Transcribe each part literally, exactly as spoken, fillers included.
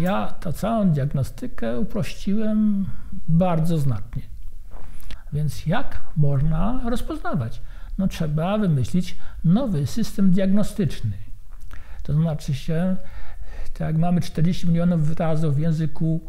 ja tę całą diagnostykę uprościłem bardzo znacznie. Więc jak można rozpoznawać? No trzeba wymyślić nowy system diagnostyczny. To znaczy się, tak jak mamy czterdzieści milionów wyrazów w języku,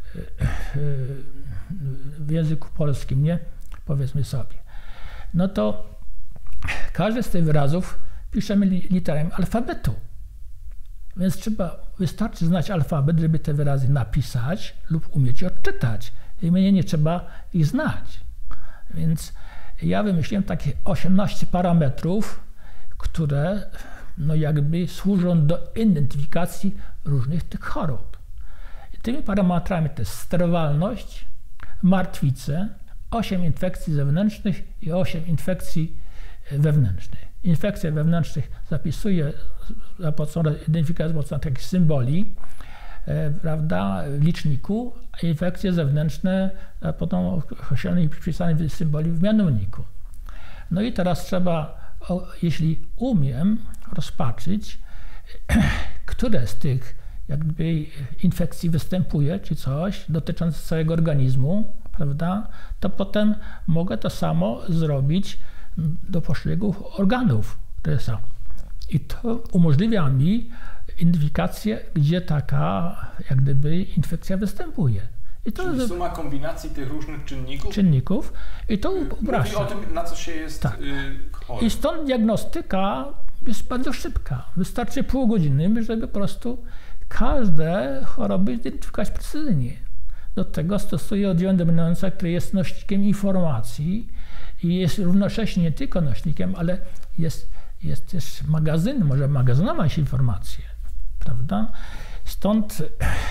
w języku polskim, nie? Powiedzmy sobie. No to każdy z tych wyrazów piszemy literami alfabetu. Więc trzeba, wystarczy znać alfabet, żeby te wyrazy napisać lub umieć je odczytać. I mnie nie trzeba ich znać. Więc ja wymyśliłem takie osiemnaście parametrów, które no jakby służą do identyfikacji różnych tych chorób. I tymi parametrami to jest sterowalność, martwice, osiem infekcji zewnętrznych i osiem infekcji wewnętrznych. Infekcje wewnętrznych zapisuję za pomocą identyfikacji, za pomocą takich symboli, e, prawda, w liczniku, a infekcje zewnętrzne za pomocą określonych przypisanych symboli w mianowniku. No i teraz trzeba, o, jeśli umiem rozpatrzyć, które z tych jakby infekcji występuje, czy coś dotyczące całego organizmu, prawda, to potem mogę to samo zrobić do poszczególnych organów, które są. I to umożliwia mi identyfikację, gdzie taka jak gdyby infekcja występuje. I to Czyli suma kombinacji tych różnych czynników? Czynników. I to upraszcza. Mówi o tym, na co się jest tak. chory. I stąd diagnostyka jest bardzo szybka. Wystarczy pół godziny, żeby po prostu każde choroby identyfikować precyzyjnie. Do tego stosuję oddział dominujący, który jest nośnikiem informacji i jest równocześnie nie tylko nośnikiem, ale jest, jest też magazyn, może magazynować informacje, prawda? Stąd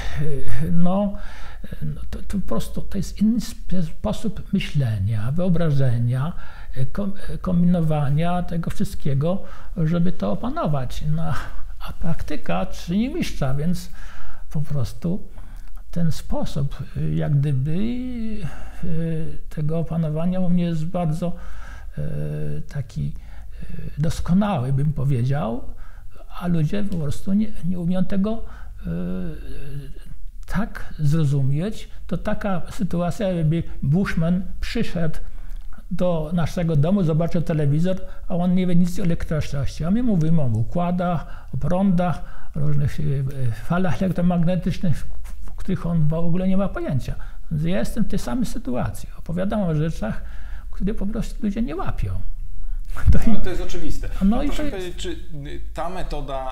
no, no to, to po prostu to jest inny sposób myślenia, wyobrażenia, kombinowania tego wszystkiego, żeby to opanować. No, a praktyka czyni mistrza, więc po prostu ten sposób jak gdyby tego opanowania u mnie jest bardzo taki doskonały, bym powiedział, a ludzie po prostu nie, nie umieją tego tak zrozumieć. To taka sytuacja, jakby Bushman przyszedł do naszego domu, zobaczył telewizor, a on nie wie nic o elektryczności. A my mówimy o układach, o prądach, o różnych falach elektromagnetycznych, w których on w ogóle nie ma pojęcia. Więc ja jestem w tej samej sytuacji. Opowiadam o rzeczach, które po prostu ludzie nie łapią. To, no, to jest oczywiste. No, no i proszę to... powiedzieć, czy ta metoda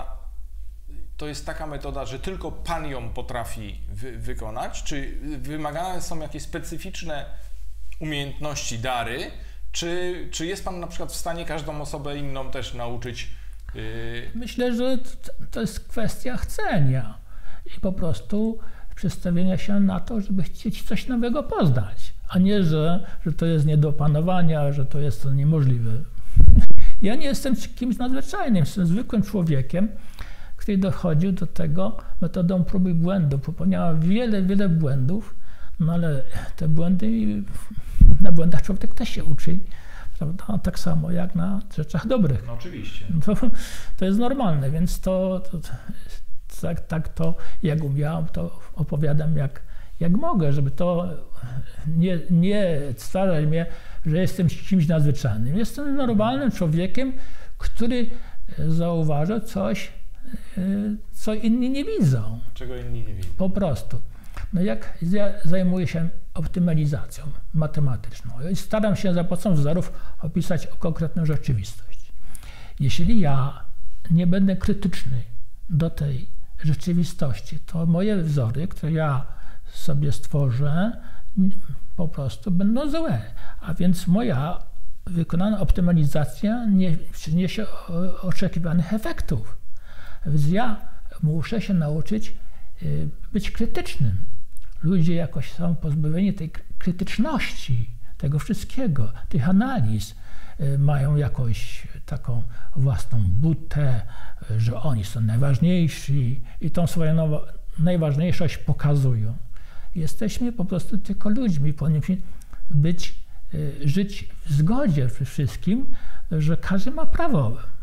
to jest taka metoda, że tylko Pan ją potrafi wy wykonać? Czy wymagane są jakieś specyficzne umiejętności, dary? Czy, czy jest Pan na przykład w stanie każdą osobę inną też nauczyć? Yy... Myślę, że to jest kwestia chcenia i po prostu przestawienia się na to, żeby chcieć coś nowego poznać, a nie, że, że to jest nie do opanowania, że to jest to niemożliwe. Ja nie jestem kimś nadzwyczajnym, jestem zwykłym człowiekiem, który dochodził do tego metodą próby i błędu. Popełniała wiele, wiele błędów, no ale te błędy, na błędach człowiek też się uczy, prawda? Tak samo jak na rzeczach dobrych. No oczywiście. To, to jest normalne, więc to, to, to tak, tak to jak umiałem, to opowiadam jak, jak mogę, żeby to nie, nie stwarzać mnie, że jestem kimś nadzwyczajnym. Jestem normalnym człowiekiem, który zauważa coś, co inni nie widzą. Czego inni nie widzą. Po prostu. No jak ja zajmuję się optymalizacją matematyczną i staram się za pomocą wzorów opisać konkretną rzeczywistość. Jeśli ja nie będę krytyczny do tej rzeczywistości, to moje wzory, które ja sobie stworzę, po prostu będą złe. A więc moja wykonana optymalizacja nie przyniesie oczekiwanych efektów. Więc ja muszę się nauczyć być krytycznym. Ludzie jakoś są pozbawieni tej krytyczności, tego wszystkiego, tych analiz. Mają jakąś taką własną butę, że oni są najważniejsi i tą swoją najważniejszość pokazują. Jesteśmy po prostu tylko ludźmi, powinniśmy być, żyć w zgodzie ze wszystkim, że każdy ma prawo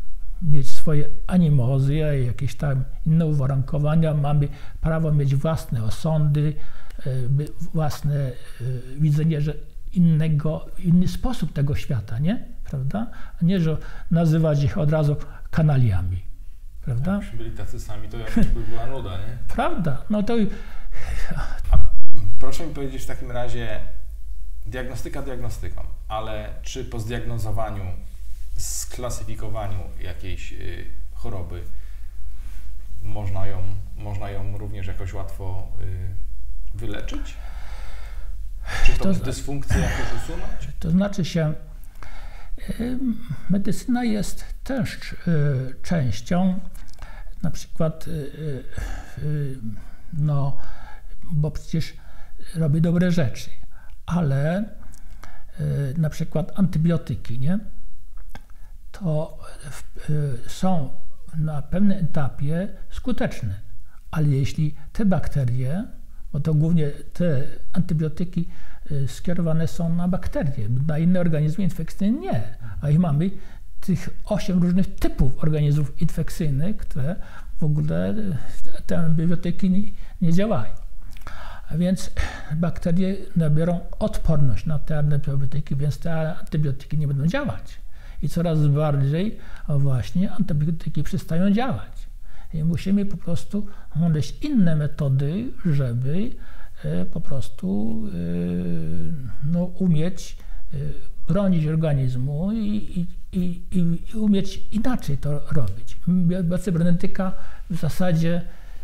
mieć swoje animozy, jakieś tam inne uwarunkowania, mamy prawo mieć własne osądy, własne widzenie, że innego, inny sposób tego świata, nie? Prawda? A nie, że nazywać ich od razu kanaliami. Prawda? Jakbyśmy byli tacy sami, to jakaś by była nuda, nie? Prawda. No to... A proszę mi powiedzieć w takim razie, diagnostyka diagnostyką, ale czy po zdiagnozowaniu, sklasyfikowaniu jakiejś y, choroby można ją, można ją również jakoś łatwo y, wyleczyć? Czy tą to, dysfunkcję jakoś usunąć? To znaczy się, y, medycyna jest też y, częścią, na przykład, y, y, no, bo przecież robi dobre rzeczy, ale y, na przykład antybiotyki, nie? To y, są na pewnym etapie skuteczne, ale jeśli te bakterie, bo to głównie te antybiotyki y, skierowane są na bakterie, na inne organizmy infekcyjne nie, a i mamy tych osiem różnych typów organizmów infekcyjnych, które w ogóle te antybiotyki nie, nie działają. A więc bakterie nabiorą odporność na te antybiotyki, więc te antybiotyki nie będą działać. I coraz bardziej właśnie antybiotyki przestają działać. I musimy po prostu znaleźć inne metody, żeby po prostu no, umieć bronić organizmu i, i, i, i umieć inaczej to robić. Biocybernetyka w zasadzie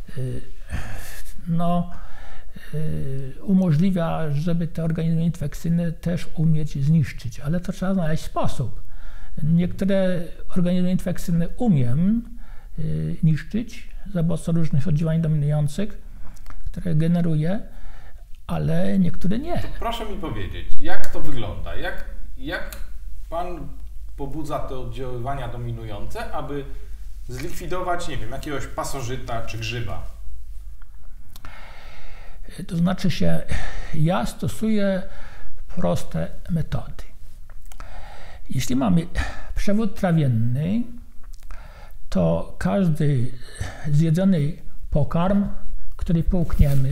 no, umożliwia, żeby te organizmy infekcyjne też umieć zniszczyć, ale to trzeba znaleźć sposób. Niektóre organizmy infekcyjne umiem y, niszczyć za pomocą różnych oddziaływań dominujących, które generuje, ale niektóre nie. To proszę mi powiedzieć, jak to wygląda? Jak, jak pan pobudza te oddziaływania dominujące, aby zlikwidować, nie wiem, jakiegoś pasożyta czy grzyba? To znaczy się, ja stosuję proste metody. Jeśli mamy przewód trawienny, to każdy zjedzony pokarm, który połkniemy,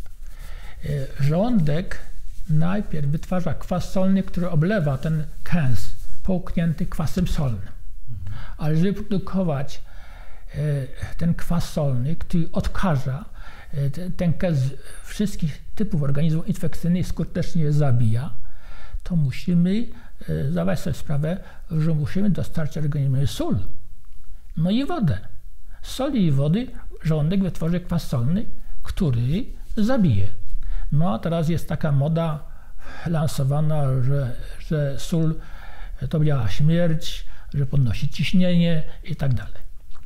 żołądek najpierw wytwarza kwas solny, który oblewa ten kęs połknięty kwasem solnym. Ale żeby produkować ten kwas solny, który odkaża ten kęs wszystkich typów organizmów infekcyjnych, skutecznie je zabija, to musimy zdawać sobie sprawę, że musimy dostarczyć organizmowi sól, no i wodę. Z soli i wody żołądek wytworzy kwas solny, który zabije. No a teraz jest taka moda lansowana, że, że sól to działa śmierć, że podnosi ciśnienie i tak dalej.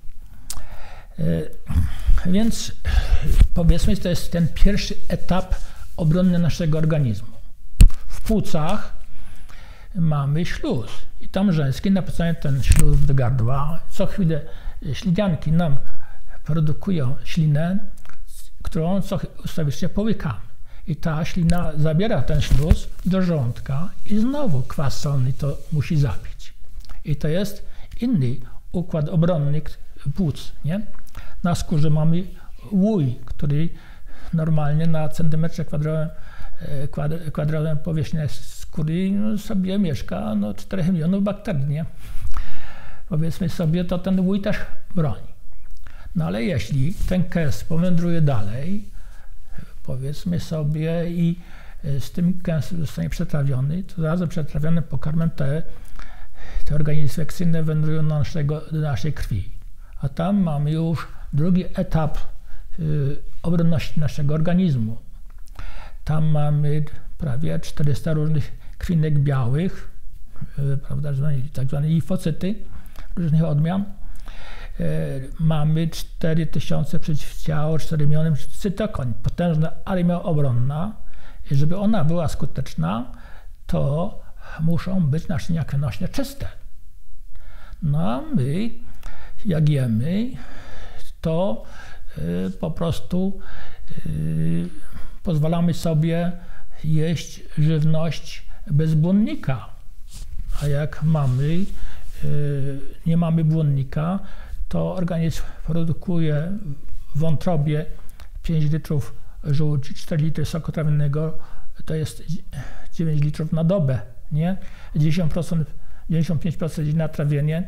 Więc powiedzmy, to jest ten pierwszy etap obronny naszego organizmu. W płucach mamy śluz i tam żeński napisałem ten śluz do gardła. Co chwilę ślinianki nam produkują ślinę, którą co ustawicznie połykamy. I ta ślina zabiera ten śluz do żołądka i znowu kwas solny to musi zabić. I to jest inny układ obronny płuc, nie? Na skórze mamy łój, który normalnie na centymetrze kwadrowym, kwadrowym powierzchni skóry no, sobie mieszka no, cztery milionów bakterii, nie? Powiedzmy sobie, to ten łój też broni. No ale jeśli ten kęs powędruje dalej, powiedzmy sobie, i z tym kęsem zostanie przetrawiony, to razem przetrawionym pokarmem te, te organizmy infekcyjne wędrują do, naszego, do naszej krwi. A tam mamy już drugi etap y, obronności naszego organizmu. Tam mamy prawie czterysta różnych krwinek białych, y, prawda, tak zwane limfocyty różnych odmian. Y, mamy cztery tysiące przeciwciał, cztery miliony cytokoń, potężna armia obronna. I żeby ona była skuteczna, to muszą być naczynia krwionośne czyste. No a my, jak jemy, to y, po prostu y, pozwalamy sobie jeść żywność bez błonnika. A jak mamy nie mamy błonnika, to organizm produkuje w wątrobie pięć litrów żółci, cztery litry soku trawiennego, to jest dziewięć litrów na dobę, nie? dziewięćdziesiąt procent, dziewięćdziesiąt pięć procent idzie na trawienie,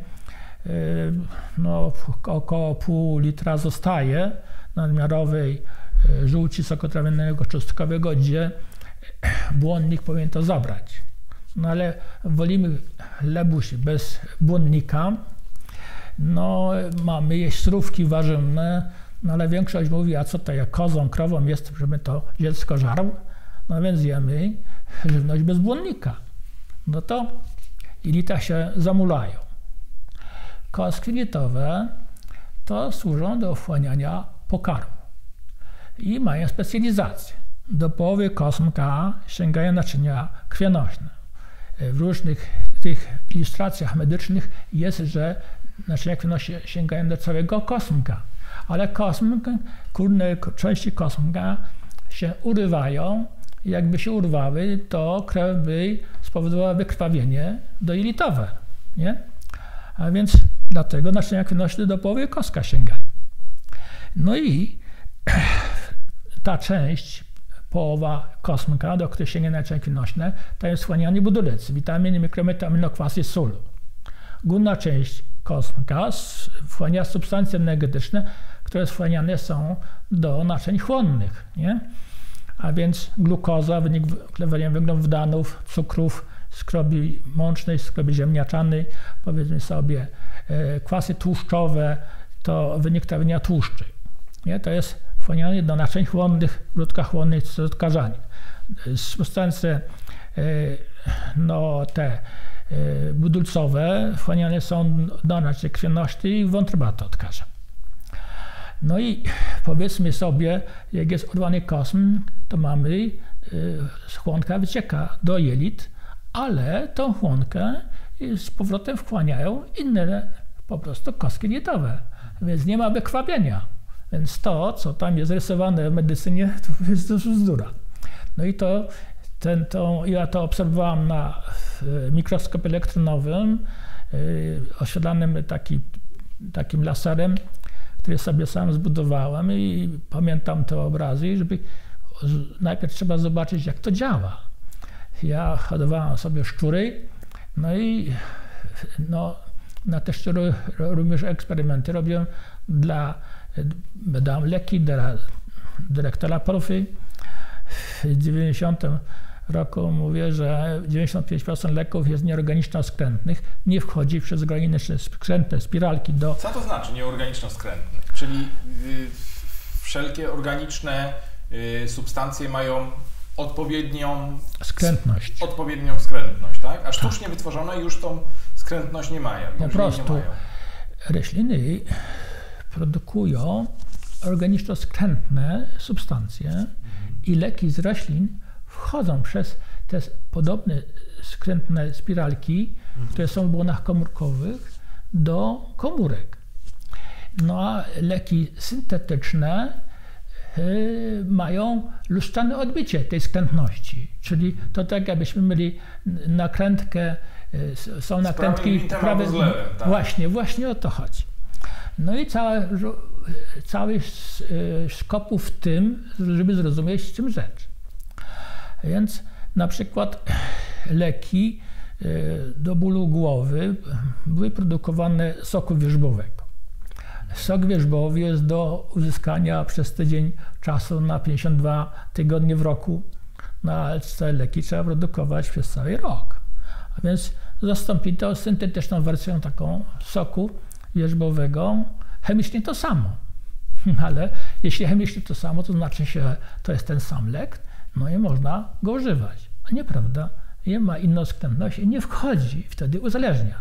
no około pół litra zostaje nadmiarowej żółci soku trawiennego czosnkowego, gdzie błonnik powinien to zabrać. No ale wolimy chlebuś bez błonnika. No mamy jeść surówki warzywne, no ale większość mówi, a co to ja kozą, krową jest, żeby to dziecko żarł? No więc jemy żywność bez błonnika. No to jelita się zamulają. Kostki jelitowe to służą do wchłaniania pokarmu i mają specjalizację. Do połowy kosmka sięgają naczynia krwionośne. W różnych tych ilustracjach medycznych jest, że naczynia krwionośne sięgają do całego kosmka, ale kosmk, górne części kosmka się urywają. Jakby się urwały, to krew by spowodowała wykrwawienie dojelitowe, nie? A więc dlatego naczynia krwionośne do połowy kostka sięgają. No i ta część, połowa kosmka, do której sięga naczynia krwionośne, to jest wchłaniany budulec, witaminy, mikroelementy, aminokwasy i sól. Górna część kosmka wchłania substancje energetyczne, które wchłaniane są do naczyń chłonnych, nie? A więc glukoza, wynik węglowodanów, cukrów, skrobi mącznej, skrobi ziemniaczanej, powiedzmy sobie e, kwasy tłuszczowe, to wynik trawienia tłuszczy. Nie? To jest wchłanianie do naczyń chłonnych, grudkach chłonnych, odkażania. Substancje e, no, te e, budulcowe wchłaniane są do naczyń krwionośnych i wątrobatę odkaża. No i powiedzmy sobie, jak jest urwany kosm, to mamy, y, chłonka wycieka do jelit, ale tą chłonkę z powrotem wchłaniają inne po prostu kostki jelitowe, więc nie ma wykrwawienia. Więc to, co tam jest rysowane w medycynie, to jest to bzdura. No i to, ten, to, ja to obserwowałem na mikroskopie elektronowym, y, oświetlanym taki, takim laserem, który sobie sam zbudowałem i pamiętam te obrazy, żeby najpierw trzeba zobaczyć, jak to działa. Ja hodowałem sobie szczury, no i no, na te szczury również eksperymenty robiłem dla, dałem leki dla dyrektora Profy. W dziewięćdziesiątym roku mówię, że dziewięćdziesiąt pięć procent leków jest nieorganiczno-skrętnych, nie wchodzi przez graniczne skrętne spiralki do... Co to znaczy nieorganiczno-skrętny? Czyli y, wszelkie organiczne y, substancje mają odpowiednią skrętność, odpowiednią skrętność, tak? A sztucznie tak. wytworzone już tą skrętność nie mają. Po prostu rośliny produkują organiczno-skrętne substancje mhm. i leki z roślin wchodzą przez te podobne skrętne spiralki, mhm. które są w błonach komórkowych, do komórek. No a leki syntetyczne y, mają lustrzane odbicie tej skrętności, czyli to tak jakbyśmy mieli nakrętkę, y, są nakrętki prawe, tak. właśnie, właśnie o to chodzi. No i cała, cały skopu w tym, żeby zrozumieć czym rzecz. Więc na przykład leki do bólu głowy były produkowane z soku wierzbowego. Sok wierzbowy jest do uzyskania przez tydzień czasu na pięćdziesiąt dwa tygodnie w roku, no ale te leki trzeba produkować przez cały rok. A więc zastąpi to syntetyczną wersją taką soku wierzbowego, chemicznie to samo. Ale jeśli chemicznie to samo, to znaczy, że to jest ten sam lek, no i można go używać. A nieprawda, nie ma inną skrętność i nie wchodzi, wtedy uzależnia.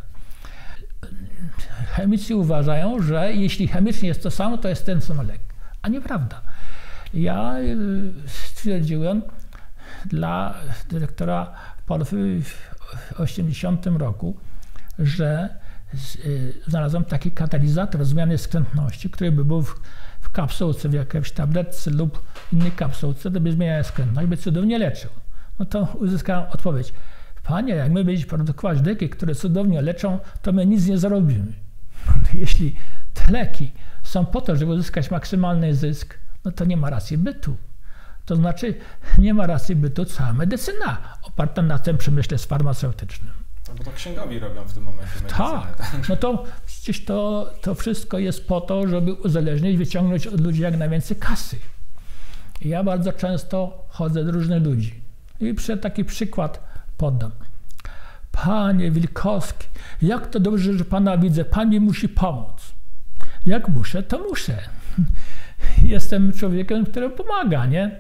Chemicy uważają, że jeśli chemicznie jest to samo, to jest ten sam lek. A nieprawda. Ja stwierdziłem dla dyrektora Polfy w osiemdziesiątym roku, że znalazłem taki katalizator zmiany skrętności, który by był w, w kapsułce, w jakiejś tabletce lub innej kapsułce, to by zmieniał skrętność, by cudownie leczył. No to uzyskałem odpowiedź. Panie, jak my będziemy produkować leki, które cudownie leczą, to my nic nie zarobimy. Jeśli te leki są po to, żeby uzyskać maksymalny zysk, no to nie ma racji bytu. To znaczy nie ma racji bytu cała medycyna oparta na tym przemyśle farmaceutycznym. No bo to księgowi robią w tym momencie medycynę. Tak, tak. No to przecież to, to wszystko jest po to, żeby uzależnić, wyciągnąć od ludzi jak najwięcej kasy. I ja bardzo często chodzę do różnych ludzi. I przy taki przykład podam. Panie Wilkowski, jak to dobrze, że Pana widzę. Pan mi musi pomóc. Jak muszę, to muszę. Jestem człowiekiem, który pomaga, nie?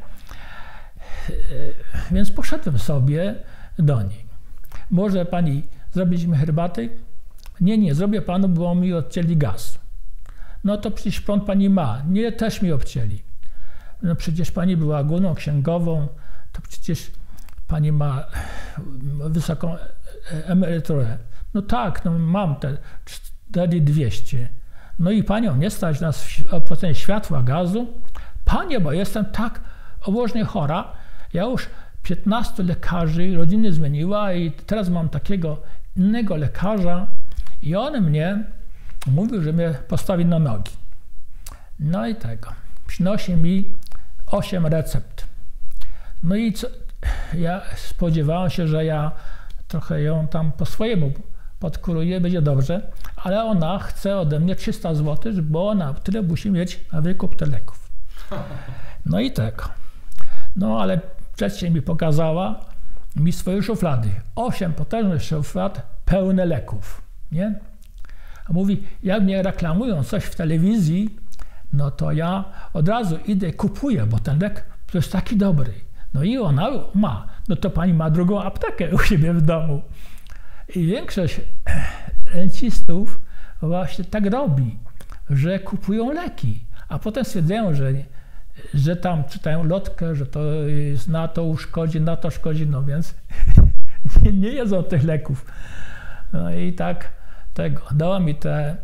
Więc poszedłem sobie do niej. Może Pani zrobić mi herbaty? Nie, nie, zrobię Panu, bo mi odcięli gaz. No to przecież prąd Pani ma. Nie, też mi obcięli. No przecież Pani była główną księgową, to przecież Pani ma wysoką emeryturę. No tak, no mam te cztery tysiące dwieście. No i Panią nie stać na opłacenie światła, gazu? Panie, bo jestem tak poważnie chora, ja już piętnastu lekarzy rodziny zmieniła i teraz mam takiego innego lekarza i on mnie mówił, że mnie postawi na nogi. No i tego. Przynosi mi osiem recept. No i co? Ja spodziewałem się, że ja trochę ją tam po swojemu podkuruję, będzie dobrze, ale ona chce ode mnie trzysta złotych, bo ona tyle musi mieć na wykup tych leków. No i tego. No ale wcześniej mi pokazała mi swoje szuflady. Osiem potężnych szuflad pełne leków, nie? A mówi, jak mnie reklamują coś w telewizji, no to ja od razu idę i kupuję, bo ten lek to jest taki dobry. No i ona ma. No to Pani ma drugą aptekę u siebie w domu. I większość rencistów właśnie tak robi, że kupują leki, a potem stwierdzają, że, że tam czytają lotkę, że to jest na to uszkodzi, na to szkodzi, no więc nie, nie jedzą tych leków. No i tak tego, dała mi te,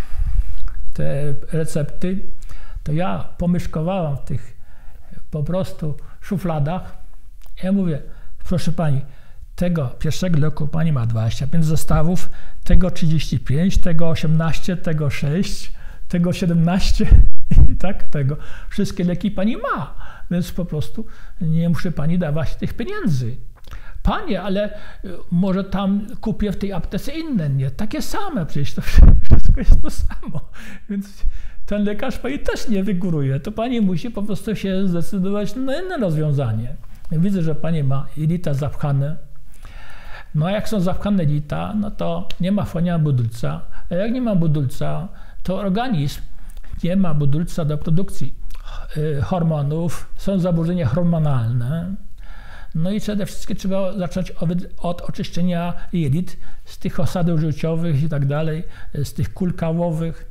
te recepty, to ja pomieszkowałam w tych po prostu szufladach. Ja mówię, proszę Pani, tego pierwszego leku Pani ma dwadzieścia pięć zestawów, tego trzydzieści pięć, tego osiemnaście, tego sześć, tego siedemnaście i tak tego. Wszystkie leki Pani ma, więc po prostu nie muszę Pani dawać tych pieniędzy. Panie, ale może tam kupię w tej aptece inne, nie? Takie same, przecież to wszystko jest to samo. Więc ten lekarz Pani też nie wygóruje. To Pani musi po prostu się zdecydować na inne rozwiązanie. Widzę, że Pani ma jelita zapchane. No a jak są zapchane jelita, no to nie ma wchłaniania budulca. A jak nie ma budulca, to organizm nie ma budulca do produkcji hormonów, są zaburzenia hormonalne. No i przede wszystkim trzeba zacząć od oczyszczenia jelit z tych osadów żółciowych i tak dalej, z tych kul kałowych.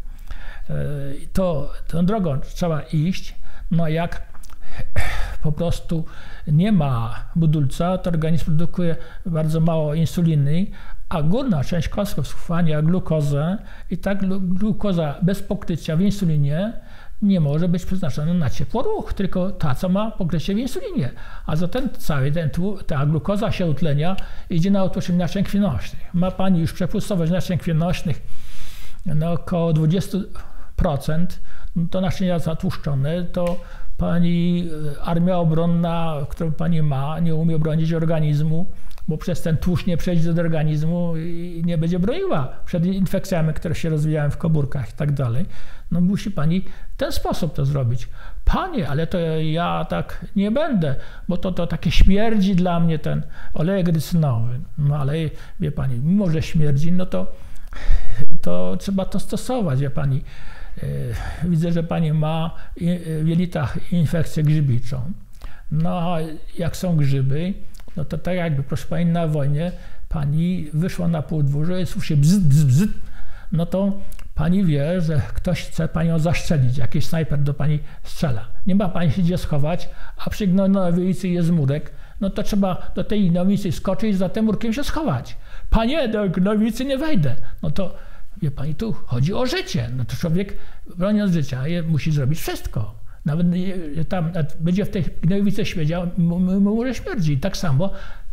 To, tą drogą trzeba iść. No jak po prostu nie ma budulca, to organizm produkuje bardzo mało insuliny, a górna część kostków wchłania glukozę i ta glukoza bez pokrycia w insulinie nie może być przeznaczona na ciepłoruch, tylko ta, co ma pokrycie w insulinie. A zatem cały ten tłu, ta glukoza się utlenia, idzie na utłuszczenie naczyń krwionośnych. Ma Pani już przepustowość naczyń krwionośnych no, około dwadzieścia procent, no to naczynia zatłuszczone, to Pani armia obronna, którą Pani ma, nie umie bronić organizmu, bo przez ten tłuszcz nie przejdzie do organizmu i nie będzie broniła przed infekcjami, które się rozwijają w komórkach i tak dalej. No musi Pani w ten sposób to zrobić. Panie, ale to ja tak nie będę, bo to, to takie śmierdzi dla mnie ten olejek rycynowy. No ale wie Pani, mimo że śmierdzi, no to, to trzeba to stosować, wie Pani. Widzę, że Pani ma w jelitach infekcję grzybiczą. No a jak są grzyby, no to tak jakby, proszę Pani, na wojnie Pani wyszła na podwórze i słyszy bzd, bzd, bzd, no to Pani wie, że ktoś chce Panią zastrzelić, jakiś snajper do Pani strzela. Nie ma Pani się gdzie schować, a przy gnojowicy jest murek, no to trzeba do tej gnojowicy skoczyć i za tym murkiem się schować. Panie, do gnojowicy nie wejdę. No to wie Pani, tu chodzi o życie. No to człowiek, broniąc życia, musi zrobić wszystko. Nawet tam nawet będzie w tej gnojowicy śmierdział, może śmierdzi. Tak samo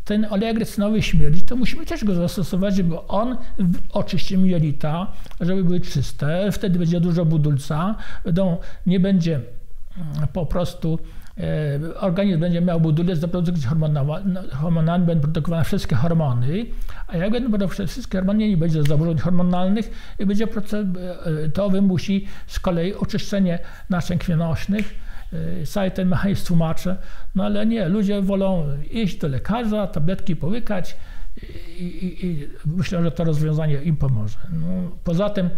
ten olej agresynowy śmierdzi, to musimy też go zastosować, żeby on oczyścił jelita, żeby były czyste, wtedy będzie dużo budulca, będą, nie będzie po prostu, e, organizm będzie miał budulec do produkcji hormonalnej, będą produkowane wszystkie hormony, a jak będą produkowane wszystkie hormony, nie będzie zaburzeń hormonalnych i będzie proces, to wymusi z kolei oczyszczenie naczyń krwionośnych, cały ten mechanizm tłumaczy, no ale nie, ludzie wolą iść do lekarza, tabletki połykać i, i, i myślę, że to rozwiązanie im pomoże. No, poza tym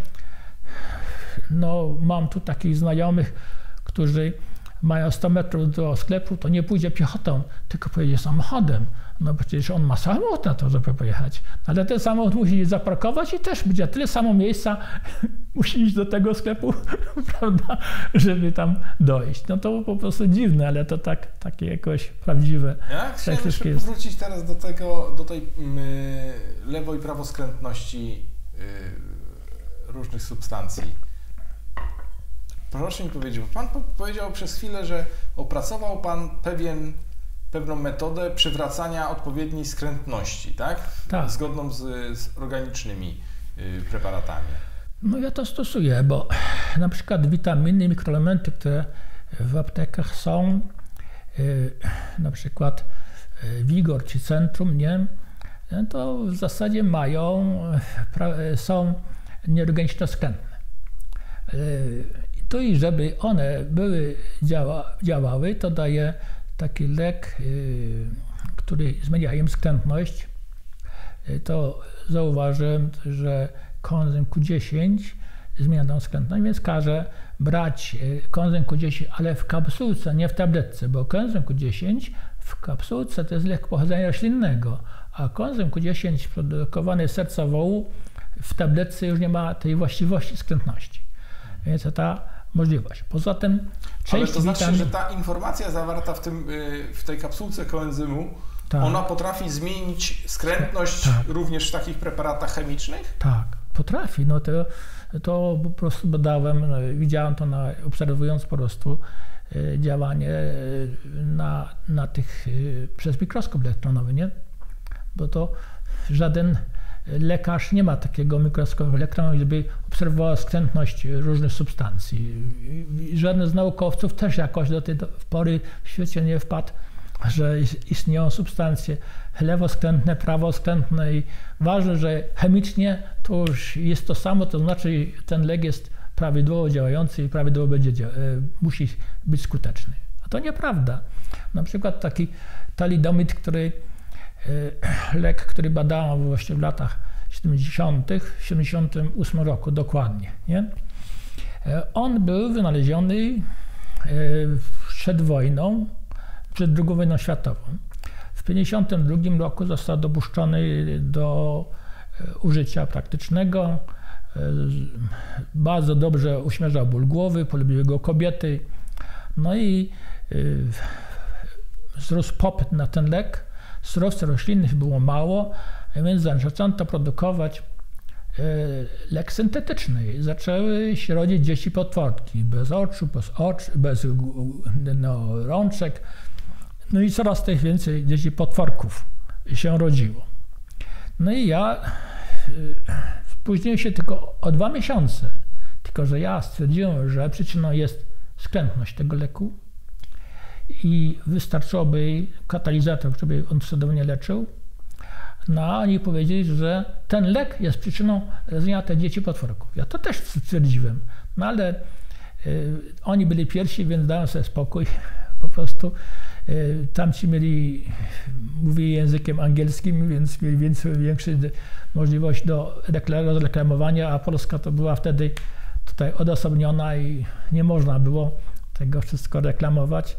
no, mam tu takich znajomych, którzy mają sto metrów do sklepu, to nie pójdzie piechotą, tylko pojedzie samochodem. No przecież on ma samochód na to, żeby pojechać. Ale ten samochód musi zaparkować i też będzie tyle samo miejsca, musi iść do tego sklepu, prawda, żeby tam dojść. No to po prostu dziwne, ale to tak, takie jakoś prawdziwe. Ja chciałem jeszcze powrócić teraz do tego, do tej y, lewo- i prawoskrętności y, różnych substancji. Proszę mi powiedzieć, bo Pan powiedział przez chwilę, że opracował Pan pewien pewną metodę przywracania odpowiedniej skrętności, tak? Tak. Zgodną z, z organicznymi y, preparatami. No ja to stosuję, bo na przykład witaminy, mikroelementy, które w aptekach są, y, na przykład y, Vigor czy Centrum, nie? To w zasadzie mają, pra, są nieorganiczno skrętne. Y, to i żeby one były, działa, działały, to daje taki lek, y, który zmienia im skrętność. Y, to zauważyłem, że koenzym Q dziesięć zmienia tą skrętność, więc każę brać y, koenzym Q dziesięć, ale w kapsułce, nie w tabletce, bo koenzym Q dziesięć w kapsułce to jest lek pochodzenia roślinnego, a koenzym Q dziesięć produkowany z serca wołu w tabletce już nie ma tej właściwości skrętności. Więc ta możliwość. Poza tym część Ale to znaczy, witamin... że ta informacja zawarta w, tym, w tej kapsułce koenzymu, tak, ona potrafi zmienić skrętność tak, również w takich preparatach chemicznych? Tak, potrafi. No to, to po prostu badałem, no, widziałem to na, obserwując po prostu y, działanie y, na, na tych y, przez mikroskop elektronowy, nie? Bo to żaden lekarz nie ma takiego mikroskopu elektronowego, żeby obserwował skrętność różnych substancji. I żaden z naukowców też jakoś do tej pory w świecie nie wpadł, że istnieją substancje lewoskrętne, prawoskrętne i ważne, że chemicznie to już jest to samo, to znaczy ten lek jest prawidłowo działający i prawidłowo będzie dzia- musi być skuteczny. A to nieprawda. Na przykład taki talidomid, który lek, który badałem właśnie w latach siedemdziesiątych, w siedemdziesiątym ósmym roku dokładnie, nie? On był wynaleziony przed wojną, przed drugą wojną światową. W pięćdziesiątym drugim roku został dopuszczony do użycia praktycznego. Bardzo dobrze uśmierzał ból głowy, polubiły go kobiety. No i wzrósł popyt na ten lek. Surowców roślinnych było mało, więc zaczęto produkować lek syntetyczny. Zaczęły się rodzić dzieci potworki, bez oczu, bez, oczu, bez no, rączek. No i coraz tych więcej dzieci potworków się rodziło. No i ja spóźniłem się tylko o dwa miesiące, tylko że ja stwierdziłem, że przyczyną jest skrętność tego leku i wystarczyłoby katalizator, żeby on cudownie leczył. No a oni powiedzieli, że ten lek jest przyczyną rodzenia tych dzieci potworków. Ja to też stwierdziłem, no ale y, oni byli pierwsi, więc dałem sobie spokój. Po prostu y, tamci mieli, mówili językiem angielskim, więc mieli więcej, większą możliwość do rozreklamowania, a Polska to była wtedy tutaj odosobniona i nie można było tego wszystko reklamować.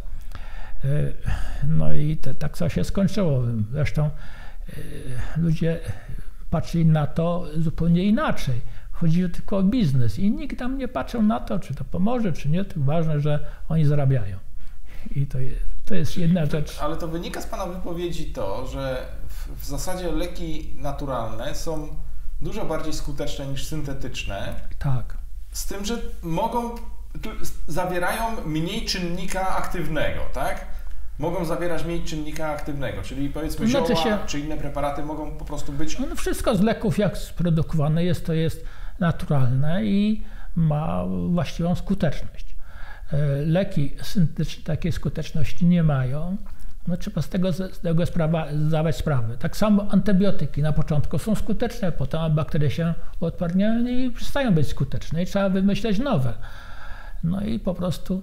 No i te, tak to się skończyło. Zresztą ludzie patrzyli na to zupełnie inaczej. Chodziło tylko o biznes i nikt tam nie patrzył na to, czy to pomoże, czy nie. To ważne, że oni zarabiają. I to jest, to jest jedna rzecz. Ale to wynika z Pana wypowiedzi to, że w, w zasadzie leki naturalne są dużo bardziej skuteczne niż syntetyczne. Tak. Z tym, że mogą, zawierają mniej czynnika aktywnego, tak? mogą zawierać mniej czynnika aktywnego, czyli powiedzmy Znaczy zioła się- czy inne preparaty mogą po prostu być... No wszystko z leków, jak sprodukowane jest, to jest naturalne i ma właściwą skuteczność. E, Leki syntetyczne takiej skuteczności nie mają. No trzeba z tego, z tego sprawa, zdawać sprawę. Tak samo antybiotyki na początku są skuteczne, potem bakterie się uodparniają i przestają być skuteczne i trzeba wymyśleć nowe. No i po prostu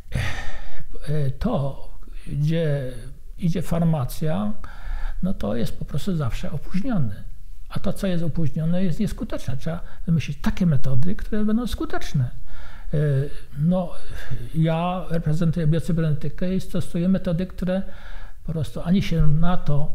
e, to, gdzie idzie farmacja, no to jest po prostu zawsze opóźnione. A to, co jest opóźnione, jest nieskuteczne. Trzeba wymyślić takie metody, które będą skuteczne. Yy, No, ja reprezentuję biocybernetykę i stosuję metody, które po prostu ani się na to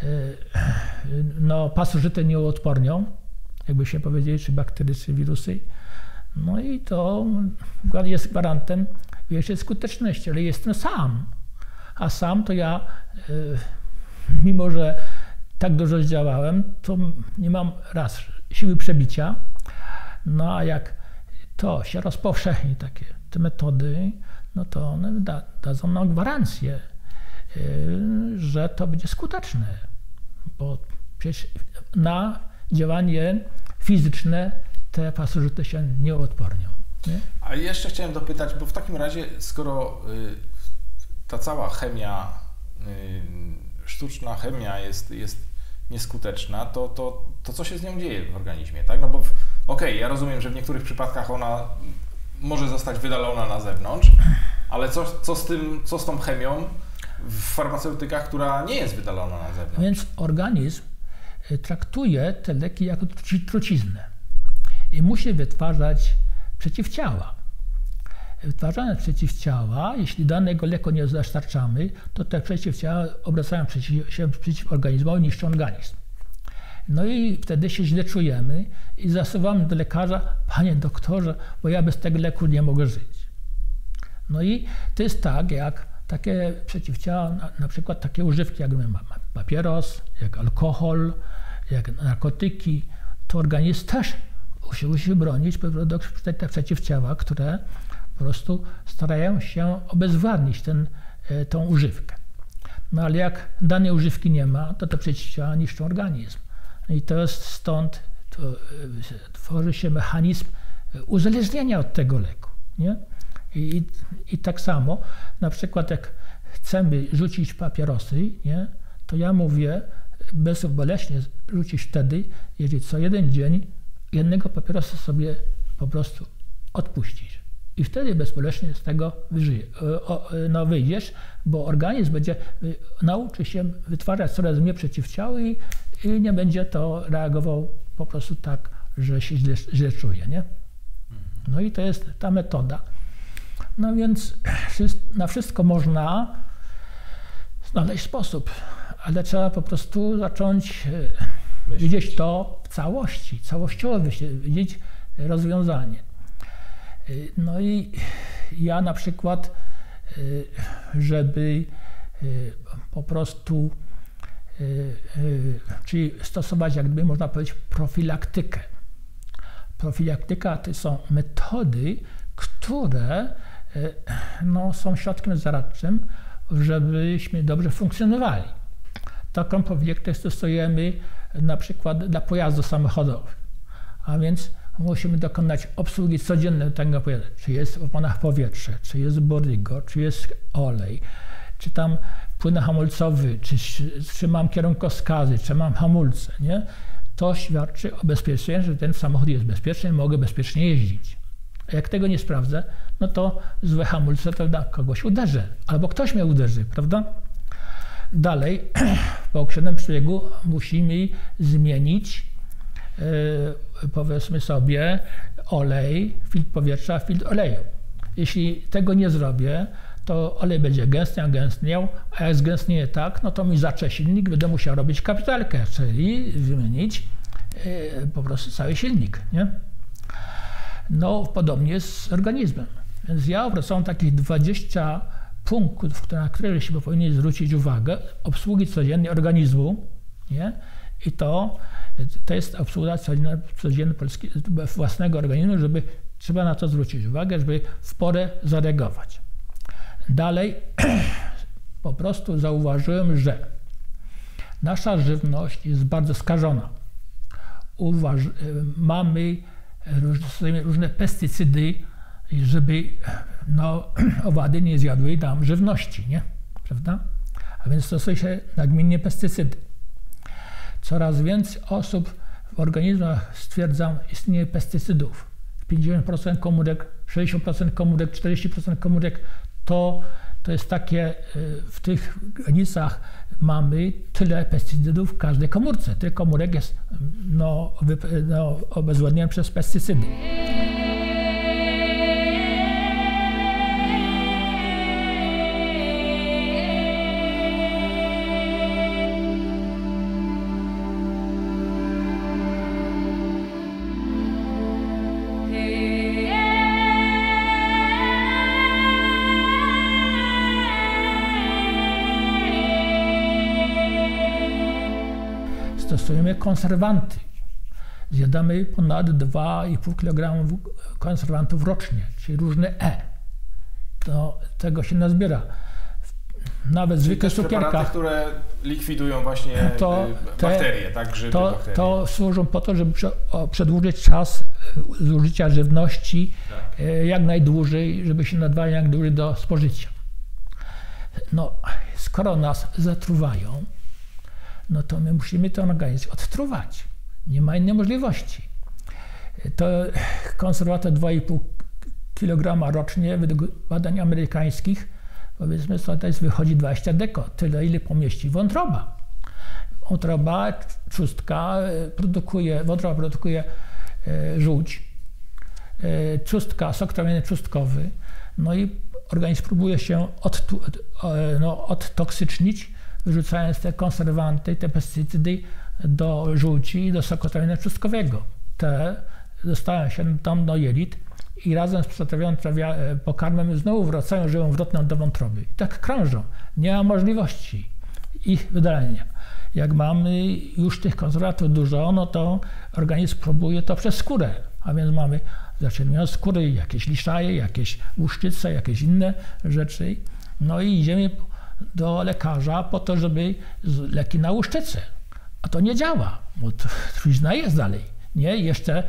yy, no, pasożyty nie uodpornią, jakby się powiedzieli, czy bakterie, czy wirusy. No i to jest gwarantem większej skuteczności, ale jestem sam. A sam to ja, yy, mimo że tak dużo zdziałałem, to nie mam raz siły przebicia, no a jak to się rozpowszechni, takie te metody, no to one da, dadzą nam gwarancję, yy, że to będzie skuteczne, bo przecież na działanie fizyczne te pasożyty się nie uodpornią. Nie? A jeszcze chciałem dopytać, bo w takim razie, skoro y, ta cała chemia, y, sztuczna chemia jest, jest nieskuteczna, to, to, to co się z nią dzieje w organizmie, tak? No bo w, okej, ja rozumiem, że w niektórych przypadkach ona może zostać wydalona na zewnątrz, ale co, co z tym, co z tą chemią w farmaceutykach, która nie jest wydalona na zewnątrz? Więc organizm traktuje te leki jako truci- truciznę i musi wytwarzać przeciwciała. Wytwarzane przeciwciała, jeśli danego leku nie dostarczamy, to te przeciwciała obracają przeciw, się przeciw organizmowi, niszczą organizm. No i wtedy się źle czujemy i zasuwamy do lekarza: panie doktorze, bo ja bez tego leku nie mogę żyć. No i to jest tak, jak takie przeciwciała, na, na przykład takie używki, jak papieros, jak alkohol, jak narkotyki, to organizm też musi, musi bronić te, te przeciwciała, które po prostu starają się obezwładnić ten, tą używkę. No ale jak danej używki nie ma, to te przeciwciała niszczą organizm. I to jest stąd to, tworzy się mechanizm uzależnienia od tego leku. Nie? I, I tak samo, na przykład jak chcemy rzucić papierosy, nie? To ja mówię, bezboleśnie rzucić wtedy, jeżeli co jeden dzień jednego papierosa sobie po prostu odpuścisz. I wtedy bezboleśnie z tego wyżyje, no wyjdziesz, bo organizm będzie, nauczy się wytwarzać coraz mniej przeciwciał i, i nie będzie to reagował po prostu tak, że się źle, źle czuje. Nie? No i to jest ta metoda. No więc na wszystko można znaleźć sposób, ale trzeba po prostu zacząć Myśleć. widzieć to w całości, całościowo widzieć rozwiązanie. No i ja na przykład, żeby po prostu, czyli stosować, jakby można powiedzieć, profilaktykę. Profilaktyka to są metody, które no, są środkiem zaradczym, żebyśmy dobrze funkcjonowali. Taką profilaktykę stosujemy na przykład dla pojazdów samochodowych, a więc musimy dokonać obsługi codziennej tego pojazdu. Czy jest w oponach powietrze, czy jest borygo, czy jest olej, czy tam płyn hamulcowy, czy, czy mam kierunkowskazy, czy mam hamulce. Nie? To świadczy o bezpieczeństwie, że ten samochód jest bezpieczny i mogę bezpiecznie jeździć. A jak tego nie sprawdzę, no to złe hamulce to na kogoś uderzę, albo ktoś mnie uderzy, prawda? Dalej, po określonym przebiegu musimy zmienić, yy, powiedzmy sobie, olej, filtr powietrza, filtr oleju. Jeśli tego nie zrobię, to olej będzie gęstniał, gęstniał, a jak zgęstnieje tak, no to mi zacze silnik, będę musiał robić kapitalkę, czyli wymienić yy, po prostu cały silnik, nie? No, podobnie jest z organizmem. Więc ja opracowałem takich dwadzieścia punktów, na które się powinien zwrócić uwagę, obsługi codziennej organizmu, nie? I to, to jest obsługa codzienna, codzienna własnego organizmu, żeby trzeba na to zwrócić uwagę, żeby w porę zareagować. Dalej, Po prostu zauważyłem, że nasza żywność jest bardzo skażona. Uważ, mamy różne, różne pestycydy, żeby no, owady nie zjadły nam żywności, nie? Prawda? A więc stosuje się nagminnie pestycydy. Coraz więcej osób w organizmach, stwierdzam, istnieje pestycydów. pięćdziesiąt procent komórek, sześćdziesiąt procent komórek, czterdzieści procent komórek to, to jest takie, w tych granicach mamy tyle pestycydów w każdej komórce. Tych komórek jest no, no, obezwładnione przez pestycydy. Stosujemy konserwanty. Zjadamy ponad dwa i pół kilograma konserwantów rocznie, czyli różne E. To, tego się nazbiera. Nawet w zwykłych cukierkach, które likwidują właśnie to, bakterie, te, tak? Grzyby, to, bakterie. to służą po to, żeby przedłużyć czas zużycia żywności tak. jak najdłużej, żeby się nadawali jak najdłużej do spożycia. No, skoro nas zatruwają, no to my musimy ten organizm odtruwać. Nie ma innej możliwości. To konserwator dwa i pół kilograma rocznie, według badań amerykańskich, powiedzmy, to jest wychodzi dwadzieścia deko, tyle ile pomieści wątroba. Wątroba, trzustka produkuje, wątroba produkuje e, żółć, e, trzustka, sok trawienny trzustkowy, no i organizm próbuje się od, no, odtoksycznić, wyrzucając te konserwanty, te pestycydy do żółci i do soku trawiennego trzustkowego. Te dostają się tam do jelit i razem z przetrawionym pokarmem znowu wracają żywą wrotną do wątroby. I tak krążą. Nie ma możliwości ich wydalenia. Jak mamy już tych konserwantów dużo, no to organizm próbuje to przez skórę. A więc mamy zaczerwienione skóry, jakieś liszaje, jakieś łuszczyce, jakieś inne rzeczy. No i idziemy do lekarza po to, żeby leki na łuszczycę. A to nie działa, bo trucizna jest dalej. Nie? Jeszcze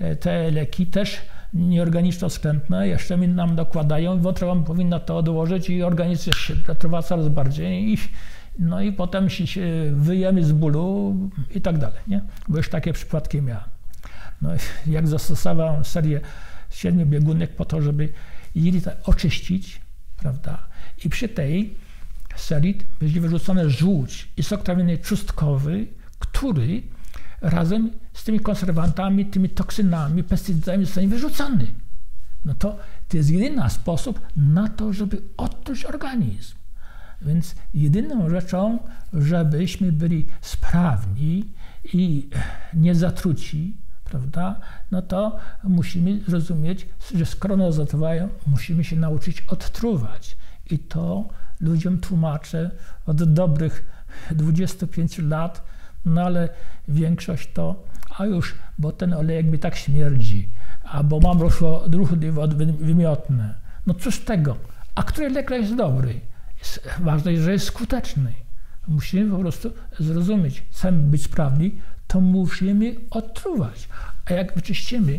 te leki też nieorganiczno-wstrętne jeszcze nam dokładają i wątroba powinna to odłożyć i organizm się zatruwa coraz bardziej i, no i potem się wyjemy z bólu i tak dalej. Nie? Bo już takie przypadki miałem. No, jak zastosowałem serię siedmiobiegunek po to, żeby jelita oczyścić, prawda? I przy tej serii będzie wyrzucony żółć i sok trawienny trzustkowy, który razem z tymi konserwantami, tymi toksynami, pestycydami zostanie wyrzucony. No to to jest jedyny sposób na to, żeby odtruć organizm. Więc jedyną rzeczą, żebyśmy byli sprawni i nie zatruci, prawda, no to musimy zrozumieć, że skoro nas zatruwają, musimy się nauczyć odtruwać. I to ludziom tłumaczę od dobrych dwudziestu pięciu lat, no ale większość to, a już, bo ten olejek mi tak śmierdzi, albo mam ruchy wymiotne. No cóż z tego? A który lek jest dobry? Jest, ważne jest, że jest skuteczny. Musimy po prostu zrozumieć, chcemy być sprawni, to musimy odtruwać. A jak wyczyścimy